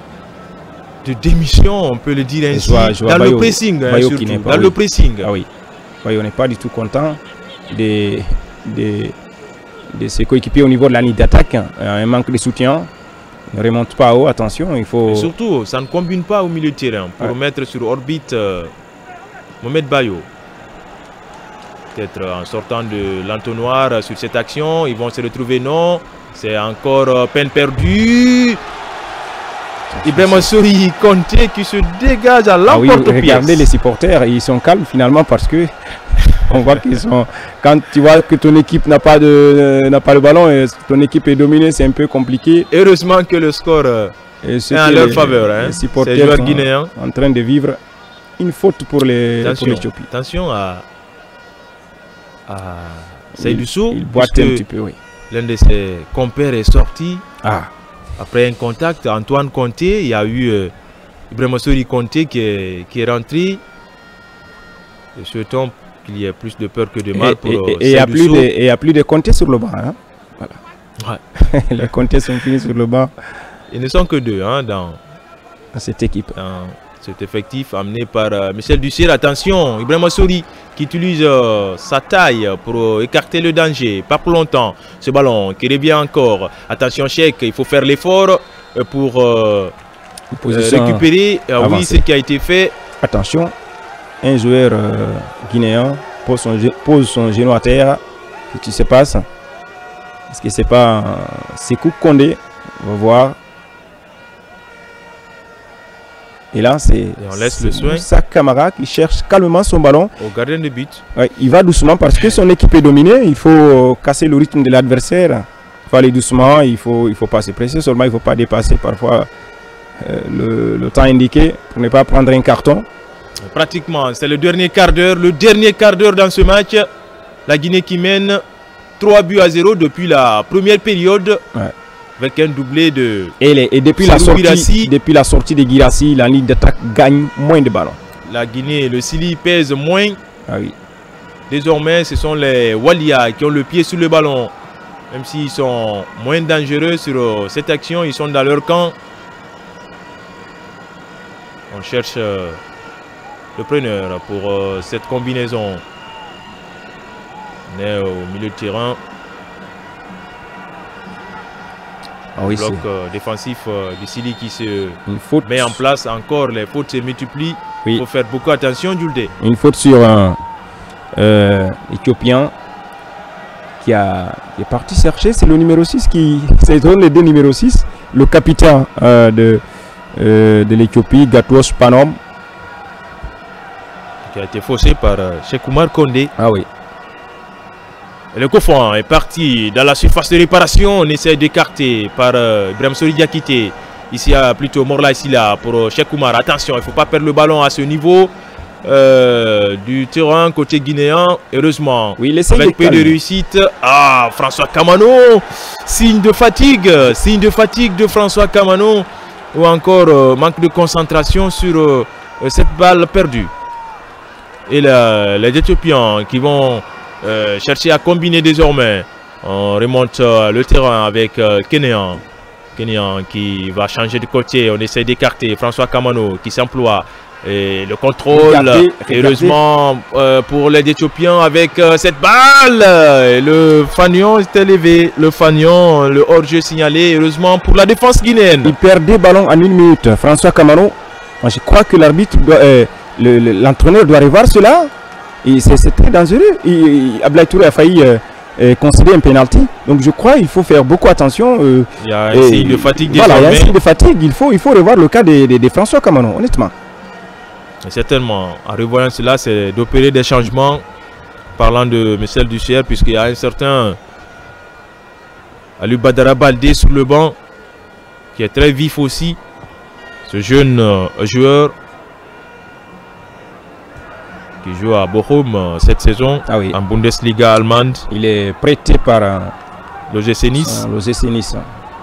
démission, on peut le dire ainsi, je vois, je vois dans Bayo, le pressing. Hein, Bayo surtout, pas, dans oui. le pressing. Ah oui, Bayo n'est pas du tout content de, de, de ses coéquipiers au niveau de la ligne d'attaque. Un manque de soutien. Ne remonte pas haut, attention, il faut... Et surtout, ça ne combine pas au milieu de terrain pour ouais. mettre sur orbite euh, Mohamed Bayo. Peut-être en sortant de l'entonnoir sur cette action, ils vont se retrouver, non. C'est encore euh, peine perdue. Ibrahim Souri Conté qui se dégage à l'emporte-pièce. Ah oui, regardez les supporters, ils sont calmes finalement parce que on voit qu'ils sont... Quand tu vois que ton équipe n'a pas, de, n'a pas le ballon et ton équipe est dominée, c'est un peu compliqué. Heureusement que le score euh, est en leur faveur. Hein. Les supporters sont guinéens en train de vivre une faute pour l'Éthiopie. Attention à, à Seydou Sow. Il boite un petit peu, oui. L'un de ses compères est sorti. Ah. Après un contact, Antoine Conté, il y a eu euh, Ibrahim Souri Conté qui est, qui est rentré. Et souhaitons qu'il y ait plus de peur que de mal pour et il euh, n'y a plus de Conté sur le banc. Hein? Voilà. Ouais. Les Conté sont finis sur le banc. Ils ne sont que deux hein, dans, dans cette équipe. Dans cet effectif amené par euh, Michel Dussier. Attention, Ibrahim Souri qui utilise euh, sa taille pour euh, écarter le danger. Pas pour longtemps. Ce ballon qui revient encore. Attention, Cheikh, il faut faire l'effort euh, pour euh, euh, récupérer. Euh, oui, ce qui a été fait. Attention. Un joueur euh, guinéen pose son, pose son genou à terre. Qu'est-ce qui se passe? Est-ce que c'est pas euh, Sékou Condé? On va voir. Et là, c'est Moussa Camara qui cherche calmement son ballon. Au gardien de but. Ouais, il va doucement parce que son équipe est dominée. Il faut euh, casser le rythme de l'adversaire. Il faut aller doucement. Il ne faut, il faut pas se presser. Seulement, il ne faut pas dépasser parfois euh, le, le temps indiqué pour ne pas prendre un carton. Pratiquement, c'est le dernier quart d'heure. Le dernier quart d'heure dans ce match. La Guinée qui mène trois buts à zéro depuis la première période. Ouais. Avec un doublé de... Et, les, et depuis, la sortie, depuis la sortie de Guirassy, la ligne d'attaque gagne moins de ballons. La Guinée, le Sili pèse moins. Ah oui. Désormais, ce sont les Walia qui ont le pied sur le ballon. Même s'ils sont moins dangereux sur euh, cette action, ils sont dans leur camp. On cherche euh, le preneur pour euh, cette combinaison. On est au milieu de terrain. Ah oui, bloc euh, défensif euh, du Sili qui se une faute. met en place encore. Les fautes se multiplient. Il oui. faut faire beaucoup attention, Djuldé. Une faute sur un euh, Éthiopien qui, a, qui est parti chercher. C'est le numéro six qui... C'est les deux numéro six. Le capitaine euh, de, euh, de l'Éthiopie, Gatouos Panom. Qui a été faussé par euh, Cheikh Oumar Condé. Ah oui. Et le Kofan est parti dans la surface de réparation. On essaie d'écarter par euh, Ibrahim Souri Diakité. Ici, il y a plutôt Morla ici là pour euh, Cheikh Oumar. Attention, il ne faut pas perdre le ballon à ce niveau euh, du terrain côté guinéen. Heureusement, oui, avec peu de réussite. Ah, François Kamano, signe de fatigue. Signe de fatigue de François Kamano. Ou encore euh, manque de concentration sur euh, cette balle perdue. Et là, les Éthiopiens qui vont... Euh, chercher à combiner désormais. On remonte euh, le terrain avec euh, Kenéan. Kenéan qui va changer de côté. On essaie d'écarter François Kamano qui s'emploie. Et le contrôle, regardez, heureusement euh, pour les Éthiopiens avec euh, cette balle. Et le fanion est élevé. Le fanion, le hors-jeu signalé. Heureusement pour la défense guinéenne. Il perd deux ballons en une minute. François Kamano Moi, je crois que l'arbitre, euh, l'entraîneur doit revoir cela. C'est très dangereux. Ablaye Touré a failli euh, euh, concéder un penalty. Donc je crois qu'il faut faire beaucoup attention. Euh, il y a un signe de fatigue. Voilà, il y a un signe de fatigue. Il faut, il faut revoir le cas de, de, de François Kamanou, honnêtement. Et certainement, en revoyant cela, c'est d'opérer des changements. Parlant de Michel Duchère, puisqu'il y a un certain Ali Badara Baldé sur le banc, qui est très vif aussi. Ce jeune euh, joueur qui joue à Bochum euh, cette saison, ah oui. en Bundesliga allemande. Il est prêté par euh, l'O G C Nice. Euh, L'O G C Nice.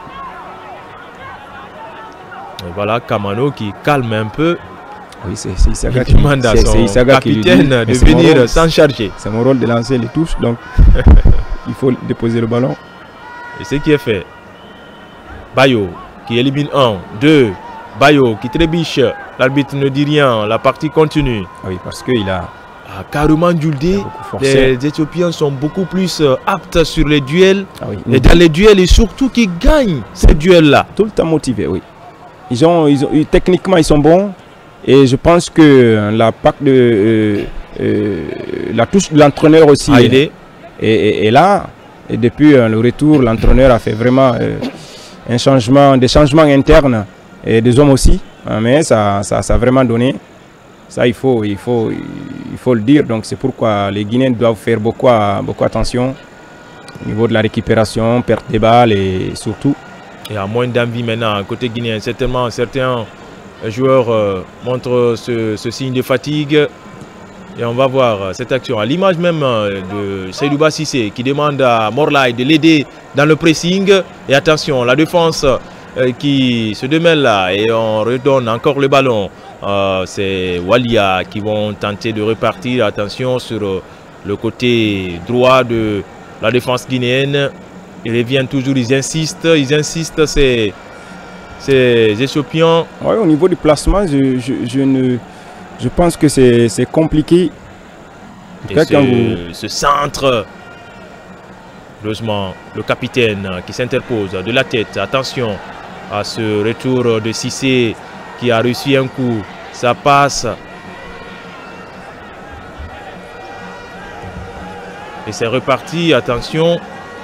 Et voilà Kamanou qui calme un peu. Oui, c'est Issaga qui demande à son capitaine de venir s'en charger. C'est mon rôle de lancer les touches, donc il faut déposer le ballon. Et ce qui est fait. Bayo qui élimine un, deux. Bayo qui trébiche. L'arbitre ne dit rien. La partie continue. Ah oui, parce qu'il a... Ah, carrément Djuldé. Les Éthiopiens sont beaucoup plus euh, aptes sur les duels. Ah oui, et dans les duels, et surtout qui gagnent ces duels-là. Tout le temps motivés, oui. Ils ont, ils ont, techniquement, ils sont bons. Et je pense que la pack de euh, euh, la touche de l'entraîneur aussi ah, est, est, est, est là. Et depuis euh, le retour, l'entraîneur a fait vraiment euh, un changement, des changements internes et des hommes aussi. Mais ça, ça, ça a vraiment donné. Ça, il faut, il faut, il faut le dire. Donc c'est pourquoi les Guinéens doivent faire beaucoup, beaucoup attention au niveau de la récupération, perte des balles et surtout. Et à moins d'envie maintenant côté guinéen, certainement certains joueurs euh, montrent ce, ce signe de fatigue. Et on va voir cette action à l'image même de Seydouba Cissé qui demande à Morlaï de l'aider dans le pressing. Et attention, la défense euh, qui se démêle là et on redonne encore le ballon. Euh, C'est Walia qui vont tenter de repartir. Attention sur euh, le côté droit de la défense guinéenne. Ils reviennent toujours, ils insistent, ils insistent, c'est ces Éthiopiens. Oui, au niveau du placement, je, je, je, ne, je pense que c'est compliqué. En tout cas, ce, quand vous... ce centre, heureusement, le capitaine qui s'interpose de la tête. Attention à ce retour de Cissé qui a réussi un coup. Ça passe. Et c'est reparti, attention.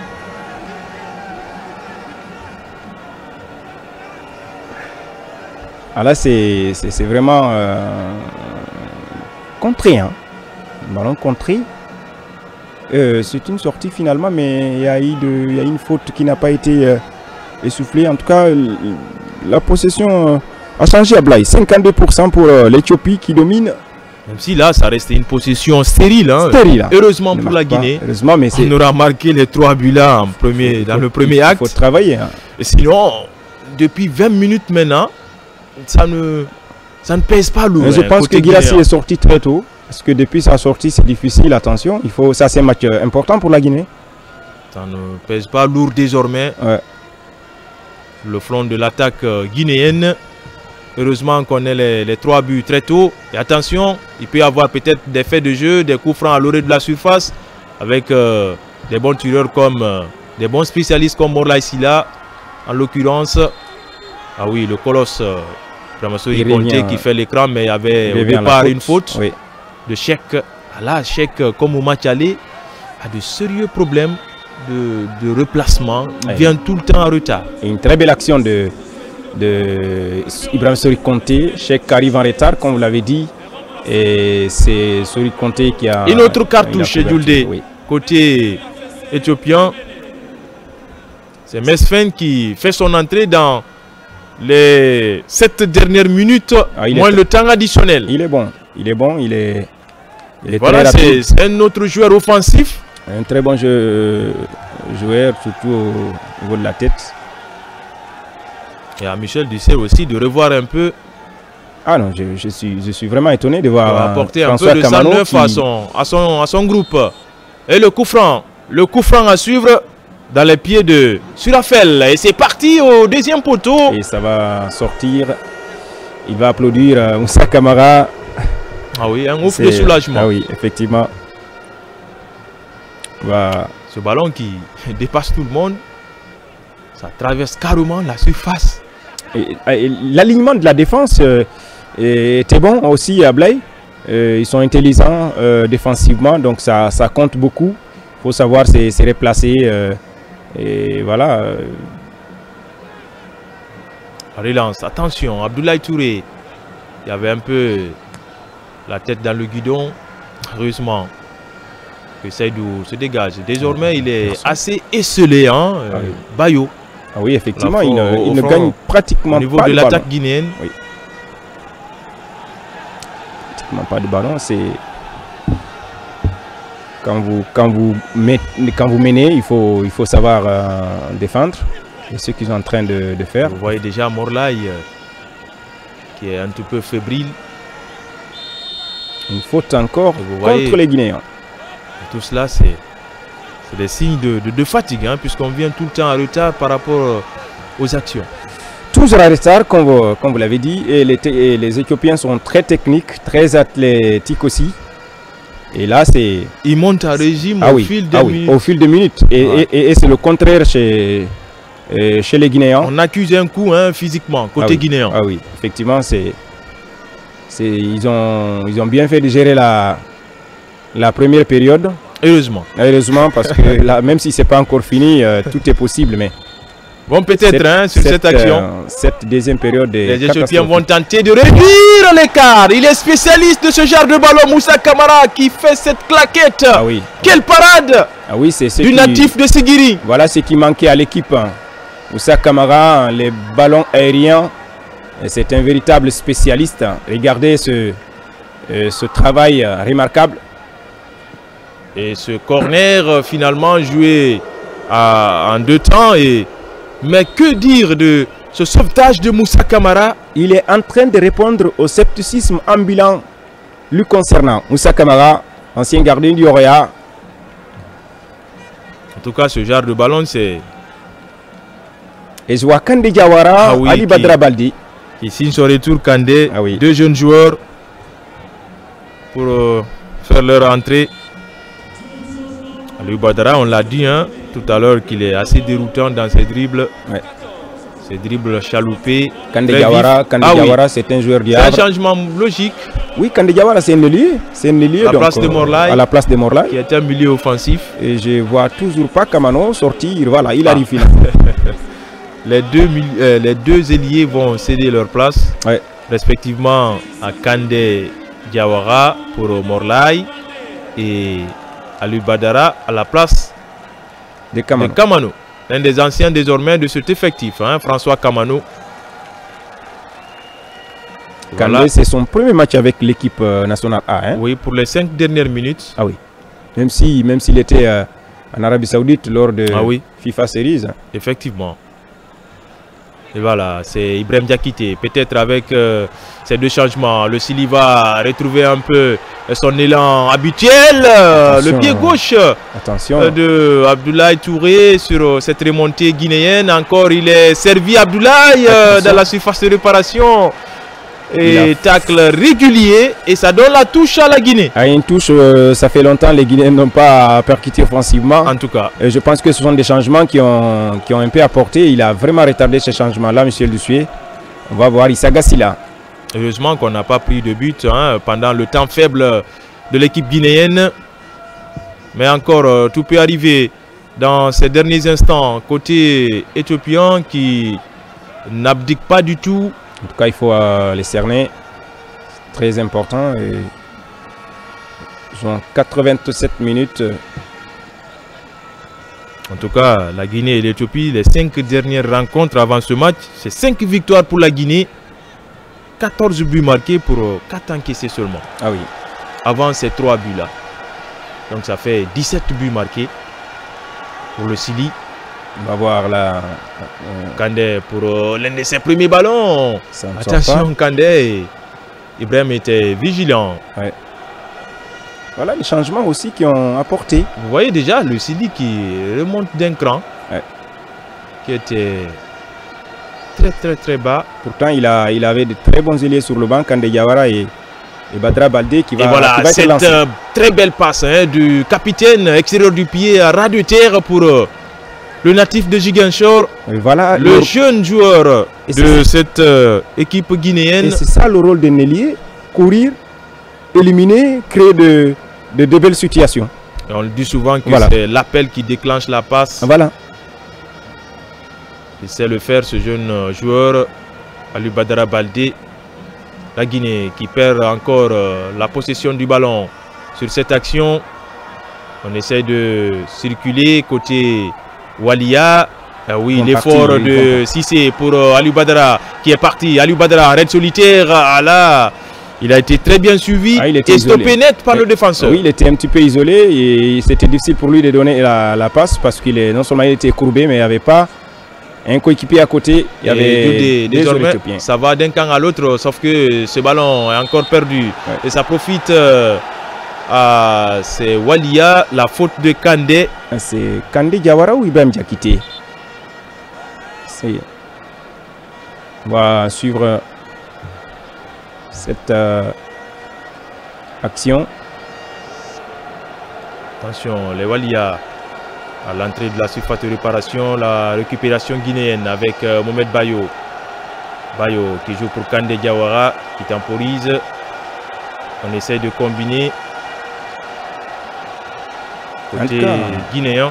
Ah là, c'est vraiment euh, contré. Hein. Ballon contré. Euh, c'est une sortie finalement, mais il y a eu de, il y a une faute qui n'a pas été euh, essoufflée. En tout cas, la possession euh, a changé à Blaye. cinquante-deux pour cent pour euh, l'Éthiopie qui domine. Même si là, ça reste une possession stérile. Hein. Stérile. Hein. Heureusement pour la Guinée. Pas, heureusement, mais on aura marqué les trois buts là en premier, faut, dans le premier acte. Il faut travailler. Hein. Et sinon, depuis vingt minutes maintenant, ça ne, ça ne pèse pas lourd. Mais je hein, pense que Guirassy est sorti très tôt. Parce que depuis sa sortie, c'est difficile. Attention, il faut, ça c'est un match important pour la Guinée. Ça ne pèse pas lourd désormais. Ouais. Le front de l'attaque guinéenne. Heureusement qu'on ait les, les trois buts très tôt. Et attention, il peut y avoir peut-être des faits de jeu, des coups francs à l'orée de la surface. Avec euh, des bons tireurs comme euh, des bons spécialistes comme Morlaï Silla. En l'occurrence, ah oui, le colosse euh, Ramassouri Conté qui fait l'écran, mais il y avait au départ une faute oui. de Cheikh. Là, Cheikh, comme au match aller, a de sérieux problèmes de, de replacement. Il oui. vient tout le temps en retard. Et une très belle action de, de Ibrahim Sori Conté. Cheikh arrive en retard, comme vous l'avez dit. Et c'est Sori Conté qui a... Une autre cartouche chez Djuldé, oui. côté éthiopien. C'est Mesfen qui fait son entrée dans les sept dernières minutes, ah, moins le temps additionnel. Il est bon, il est bon, il est, il est voilà, c'est un autre joueur offensif. Un très bon jeu, joueur, surtout au niveau de la tête. Et à Michel Ducé aussi de revoir un peu. Ah non, je, je, suis, je suis vraiment étonné de voir apporter un peu de sang neuf qui... à, son, à, son, à son groupe. Et le coup franc, le coup franc à suivre. Dans les pieds de Surafel. Et c'est parti au deuxième poteau. Et ça va sortir. Il va applaudir euh, Moussa Camara. Ah oui, un ouf de soulagement. Ah oui, effectivement. Va... Ce ballon qui dépasse tout le monde. Ça traverse carrément la surface. L'alignement de la défense euh, était bon aussi à Blaye. Euh, ils sont intelligents euh, défensivement, donc ça, ça compte beaucoup. Il faut savoir se, se replacer. Euh, et voilà. Relance, attention, Abdoulaye Touré. Il y avait un peu la tête dans le guidon. Heureusement que Seydou se dégage. Désormais, il est assez esselé, hein, euh, ah oui. Bayo. Ah oui, effectivement, il, ne, il ne gagne pratiquement pas. Au niveau pas de l'attaque guinéenne. Oui. Pratiquement pas de ballon. C'est quand vous quand vous mettez, quand vous menez, il faut il faut savoir euh, défendre. Et ce qu'ils sont en train de, de faire. Vous voyez déjà Morlaï euh, qui est un petit peu fébrile. Une faute encore vous contre voyez, les Guinéens. Tout cela, c'est des signes de, de, de fatigue, hein, puisqu'on vient tout le temps en retard par rapport aux actions. Toujours en retard, comme vous, comme vous l'avez dit, et les, et les Éthiopiens sont très techniques, très athlétiques aussi. Et là, c'est... Ils montent à régime ah au, oui, fil des ah minutes. Oui, au fil des minutes. Et, ouais. et, et, et c'est le contraire chez, chez les Guinéens. On accuse un coup hein, physiquement, côté ah oui, guinéen. Ah oui, effectivement, c'est... Ils ont, ils ont bien fait de gérer la, la première période. Heureusement. Heureusement, parce que là, même si ce n'est pas encore fini, euh, tout est possible. Mais bon, peut-être hein, sur cette, cette action. Euh, cette deuxième période. Les Éthiopiens vont tenter de réduire l'écart. Il est spécialiste de ce genre de ballon, Moussa Camara, qui fait cette claquette. Ah oui. Quelle parade ah oui, c'est du qui, natif de Sigiri. Voilà ce qui manquait à l'équipe. Hein. Moussa Camara, les ballons aériens. C'est un véritable spécialiste. Regardez ce, euh, ce travail euh, remarquable. Et ce corner euh, finalement joué à, en deux temps. Et, mais que dire de ce sauvetage de Moussa Camara? Il est en train de répondre au scepticisme ambulant lui concernant. Moussa Camara, ancien gardien du Orea. En tout cas, ce genre de ballon, c'est... Et je vois Kande Diawara, ah oui, Ali Badra Baldi. Qui signe son retour Kandé, ah oui. deux jeunes joueurs pour euh, faire leur entrée. Ali Badara, on l'a dit hein, tout à l'heure qu'il est assez déroutant dans ses dribbles. Ouais. Ses dribbles chaloupés. Kande Diawara, Kande ah Diawara oui. C'est un joueur du Havre. C'est un changement logique. Oui, Kande Diawara, c'est un milieu. C'est un milieu à la place de Morlaï. À la place de Morlaï. Qui est un milieu offensif. Et je vois toujours pas Kamano sortir. Voilà, il ah. arrive finalement. Les deux, euh, les deux ailiers vont céder leur place, ouais. respectivement à Kande Diawara pour Morlaï et Ali Badara à la place de Kamano. de Kamano, l'un des anciens désormais de cet effectif, hein, François Kamano. Kande, voilà. C'est son premier match avec l'équipe euh, nationale A. Hein? Oui, pour les cinq dernières minutes. Ah oui, même si, même s'il était euh, en Arabie Saoudite lors de ah oui. FIFA Series. Effectivement. Et voilà, c'est Ibrahim Diakité. Peut-être avec euh, ces deux changements, le Sili va retrouver un peu son élan habituel. Attention, le pied gauche attention. de Abdoulaye Touré sur cette remontée guinéenne. Encore, il est servi Abdoulaye euh, dans la surface de réparation. Et tacle régulier. Et ça donne la touche à la Guinée. À une touche, euh, ça fait longtemps les Guinéens n'ont pas percuté offensivement. En tout cas. Et je pense que ce sont des changements qui ont, qui ont un peu apporté. Il a vraiment retardé ces changements-là, M. Dussuet. On va voir Issa Gassila. Heureusement qu'on n'a pas pris de but hein, pendant le temps faible de l'équipe guinéenne. Mais encore, euh, tout peut arriver dans ces derniers instants. Côté éthiopien qui n'abdique pas du tout. En tout cas, il faut euh, les cerner. Très important. Et ils ont quatre-vingt-sept minutes. En tout cas, la Guinée et l'Éthiopie, les cinq dernières rencontres avant ce match, c'est cinq victoires pour la Guinée. quatorze buts marqués pour quatre encaissés seulement. Ah oui. Avant ces trois buts-là. Donc ça fait dix-sept buts marqués pour le Sili. On va voir là. Euh, Kandé pour euh, l'un de ses premiers ballons. Attention Kandé. Ibrahim était vigilant. Ouais. Voilà les changements aussi qui ont apporté. Vous voyez déjà le Sili qui remonte d'un cran. Ouais. Qui était très très très bas. Pourtant il, a, il avait de très bons ailiers sur le banc. Kande Diawara et, et Badra Baldé qui va, et voilà, qui va cette euh, très belle passe hein, du capitaine extérieur du pied à ras de terre pour... Euh, le natif de Ziguinchor, voilà, le, le jeune joueur et de cette euh, équipe guinéenne. Et c'est ça le rôle de Nellier, courir, éliminer, créer de, de, de belles situations. Et on le dit souvent que voilà. c'est l'appel qui déclenche la passe. Voilà. Il sait le faire, ce jeune joueur, Ali Badara Baldé. La Guinée qui perd encore euh, la possession du ballon sur cette action. On essaie de circuler côté Walia. Ah oui, l'effort de Cissé pour euh, Ali Badara qui est parti. Ali Badara, arrête solitaire. Ah, là, il a été très bien suivi ah, et stoppé net par et, le défenseur. Oui, il était un petit peu isolé et c'était difficile pour lui de donner la, la passe parce qu'il est non seulement il était courbé, mais il n'y avait pas un coéquipier à côté. Il y avait des, des désormais, ça va d'un camp à l'autre, sauf que ce ballon est encore perdu. Ouais. Et ça profite euh, à c'est Walia, la faute de Kandé. C'est Kandé Diawara ou Ibrahim Diakité? On va suivre cette euh, action. Attention, les Walia. À l'entrée de la surface de réparation, la récupération guinéenne avec euh, Mohamed Bayo. Bayo qui joue pour Kandé Diawara, qui temporise. On essaie de combiner. Côté cas, guinéen.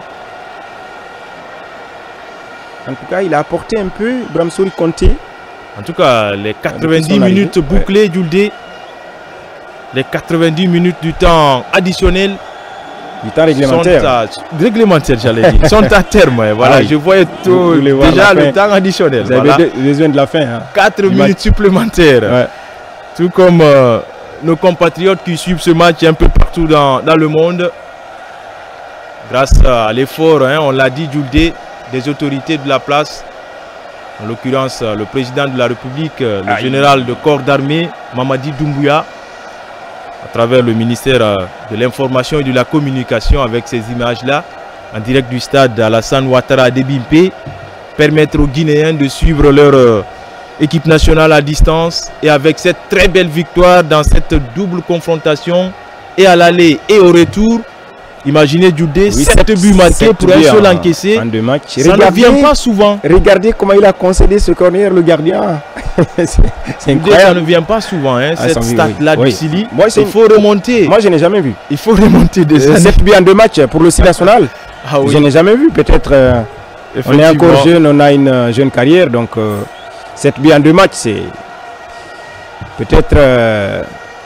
En tout cas, il a apporté un peu Bramsouri Conté. En tout cas, les quatre-vingt-dix minutes bouclées, Djouldé. Les quatre-vingt-dix minutes du temps additionnel. Du temps réglementaire. Sont à, réglementaire, j'allais dire. Sont à terme. Voilà, ah oui. Je voyais tout, déjà le temps additionnel. Vous avez voilà. besoin de la fin. Hein. quatre minutes match. Supplémentaires. Ouais. Tout comme euh, nos compatriotes qui suivent ce match un peu partout dans, dans le monde. Grâce à l'effort, hein, on l'a dit, Djouldé, des autorités de la place. En l'occurrence, le président de la République, le Aïe. général de corps d'armée, Mamadi Doumbouya. À travers le ministère de l'Information et de la Communication avec ces images-là, en direct du stade Alassane Ouattara de Bimpe, permettre aux Guinéens de suivre leur euh, équipe nationale à distance et avec cette très belle victoire dans cette double confrontation et à l'aller et au retour. Imaginez Djouldé, oui, sept buts marqués pour un seul encaissé. En deux matchs. Ça regardez, ne vient pas souvent. Regardez comment il a concédé ce corner, le gardien. C'est incroyable. Ça ne vient pas souvent, hein, ah, cette stat-là oui. du Sili. Moi, il faut remonter. Moi, je n'ai jamais vu. Il faut remonter des euh, sept buts en deux matchs pour le Sili national. Ah, oui. Je n'ai jamais vu. Peut-être euh, on est encore jeune, on a une euh, jeune carrière. Donc, euh, sept buts en deux matchs, c'est peut-être... Euh,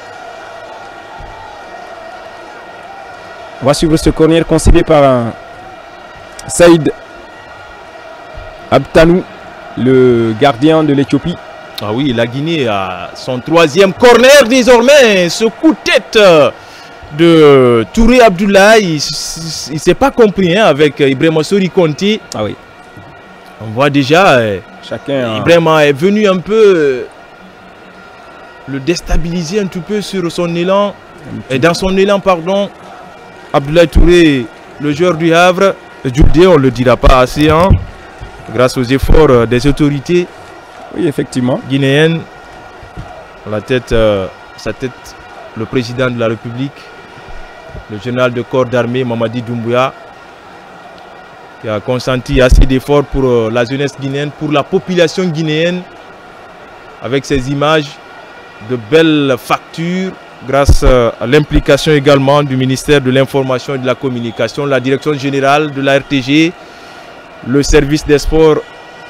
on va suivre ce corner concédé par euh, Saïd Abtanou, le gardien de l'Éthiopie. Ah oui, la Guinée a son troisième corner désormais. Ce coup de tête de Touré Abdoulaye, il ne s'est pas compris hein, avec Ibrahima Sori Conté. Ah oui. On voit déjà, chacun Ibrahima est venu un peu le déstabiliser un tout peu sur son élan. Et dans son élan, pardon. Abdoulaye Touré, le joueur du Havre, Djouldé, on ne le dira pas assez, hein, grâce aux efforts des autorités oui, effectivement. guinéennes. À la tête, euh, sa tête, le président de la République, le général de corps d'armée, Mamadi Doumbouya, qui a consenti assez d'efforts pour euh, la jeunesse guinéenne, pour la population guinéenne, avec ces images de belles factures. Grâce à l'implication également du ministère de l'Information et de la Communication, la direction générale de la R T G, le service des sports,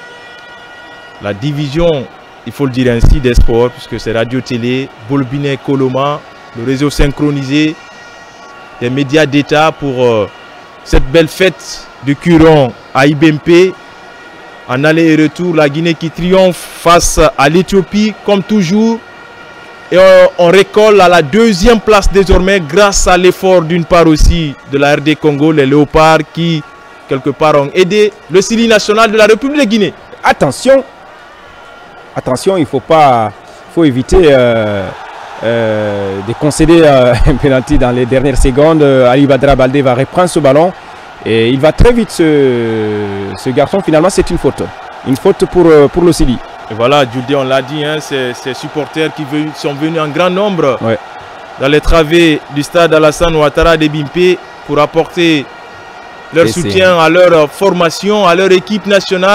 la division, il faut le dire ainsi, des sports, puisque c'est Radio-Télé, Bolbinet Koloma, le réseau synchronisé, des médias d'État pour euh, cette belle fête de Curon à Ibempe. En aller et retour, la Guinée qui triomphe face à l'Éthiopie, comme toujours. Et on, on récolle à la deuxième place désormais grâce à l'effort d'une part aussi de la R D Congo, les Léopards qui quelque part ont aidé le Sili national de la République de Guinée. Attention, attention, il faut pas, faut éviter euh, euh, de concéder euh, un penalty dans les dernières secondes. Ali Badara Baldé va reprendre ce ballon et il va très vite ce, ce garçon. Finalement, c'est une faute, une faute pour pour le Sili. Et voilà, Djouldé, on l'a dit, hein, ces, ces supporters qui veulent, sont venus en grand nombre ouais. dans les travées du stade Alassane Ouattara de Bimpe pour apporter leur et soutien à leur formation, à leur équipe nationale.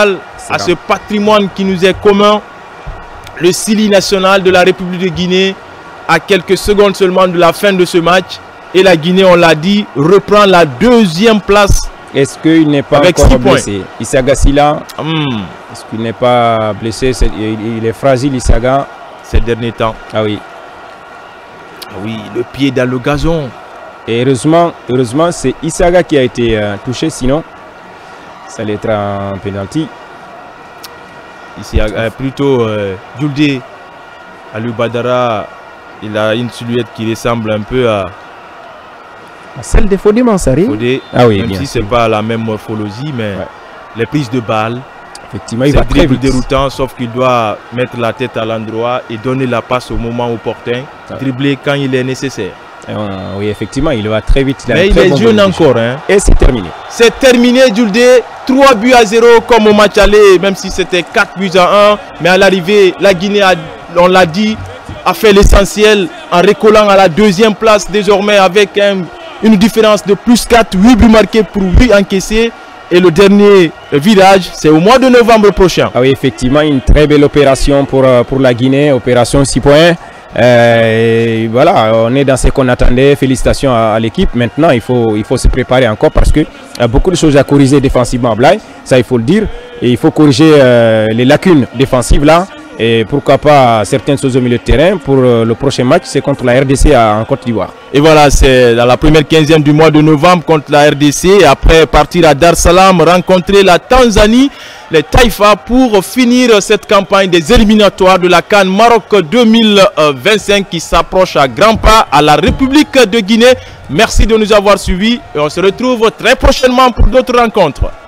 à ce patrimoine qui nous est commun, le Sili national de la République de Guinée, à quelques secondes seulement de la fin de ce match. Et la Guinée, on l'a dit, reprend la deuxième place. Est-ce qu'il n'est pas avec encore six points. blessé? Issaga Silla, Hmm. est-ce qu'il n'est pas blessé? C'est- il, il est fragile, Issaga. Ces derniers temps. Ah oui. Ah oui, le pied dans le gazon. Et heureusement, heureusement c'est Issaga qui a été euh, touché, sinon ça allait être un penalty. Ici, euh, plutôt euh, Djoulde Aliou Badara, il a une silhouette qui ressemble un peu à Celle de Fodé Mansari. Fodé, Ah oui, même bien si sûr. c'est pas la même morphologie, mais Ouais. les prises de balles, Effectivement, il c'est va très dribble vite. déroutant, sauf qu'il doit mettre la tête à l'endroit et donner la passe au moment opportun, Ouais. dribbler quand il est nécessaire. Et on- oui, effectivement, il va très vite. a un Mais il très est bon jeune volume de jeu. encore, hein. Et c'est terminé. C'est terminé, Djoulde. trois buts à zéro comme au match aller, même si c'était quatre buts à un. Mais à l'arrivée, la Guinée, a, on l'a dit, a fait l'essentiel en récollant à la deuxième place désormais avec un, une différence de plus quatre, huit buts marqués pour huit encaissés. Et le dernier virage, c'est au mois de novembre prochain. Ah oui, effectivement, une très belle opération pour, euh, pour la Guinée, opération six points. Euh, et voilà, on est dans ce qu'on attendait. Félicitations à, à l'équipe. Maintenant, il faut, il faut se préparer encore parce qu'il y a beaucoup de choses à corriger défensivement à Blaye. Ça, il faut le dire. Et il faut corriger euh, les lacunes défensives là. Et pourquoi pas certaines choses au milieu de terrain. Pour euh, le prochain match, c'est contre la R D C à, en Côte d'Ivoire. Et voilà, c'est dans la première quinzaine du mois de novembre contre la R D C. Et après partir à Dar es Salaam, rencontrer la Tanzanie, les Taïfa, pour finir cette campagne des éliminatoires de la CAN Maroc deux mille vingt-cinq qui s'approche à grands pas à la République de Guinée. Merci de nous avoir suivis et on se retrouve très prochainement pour d'autres rencontres.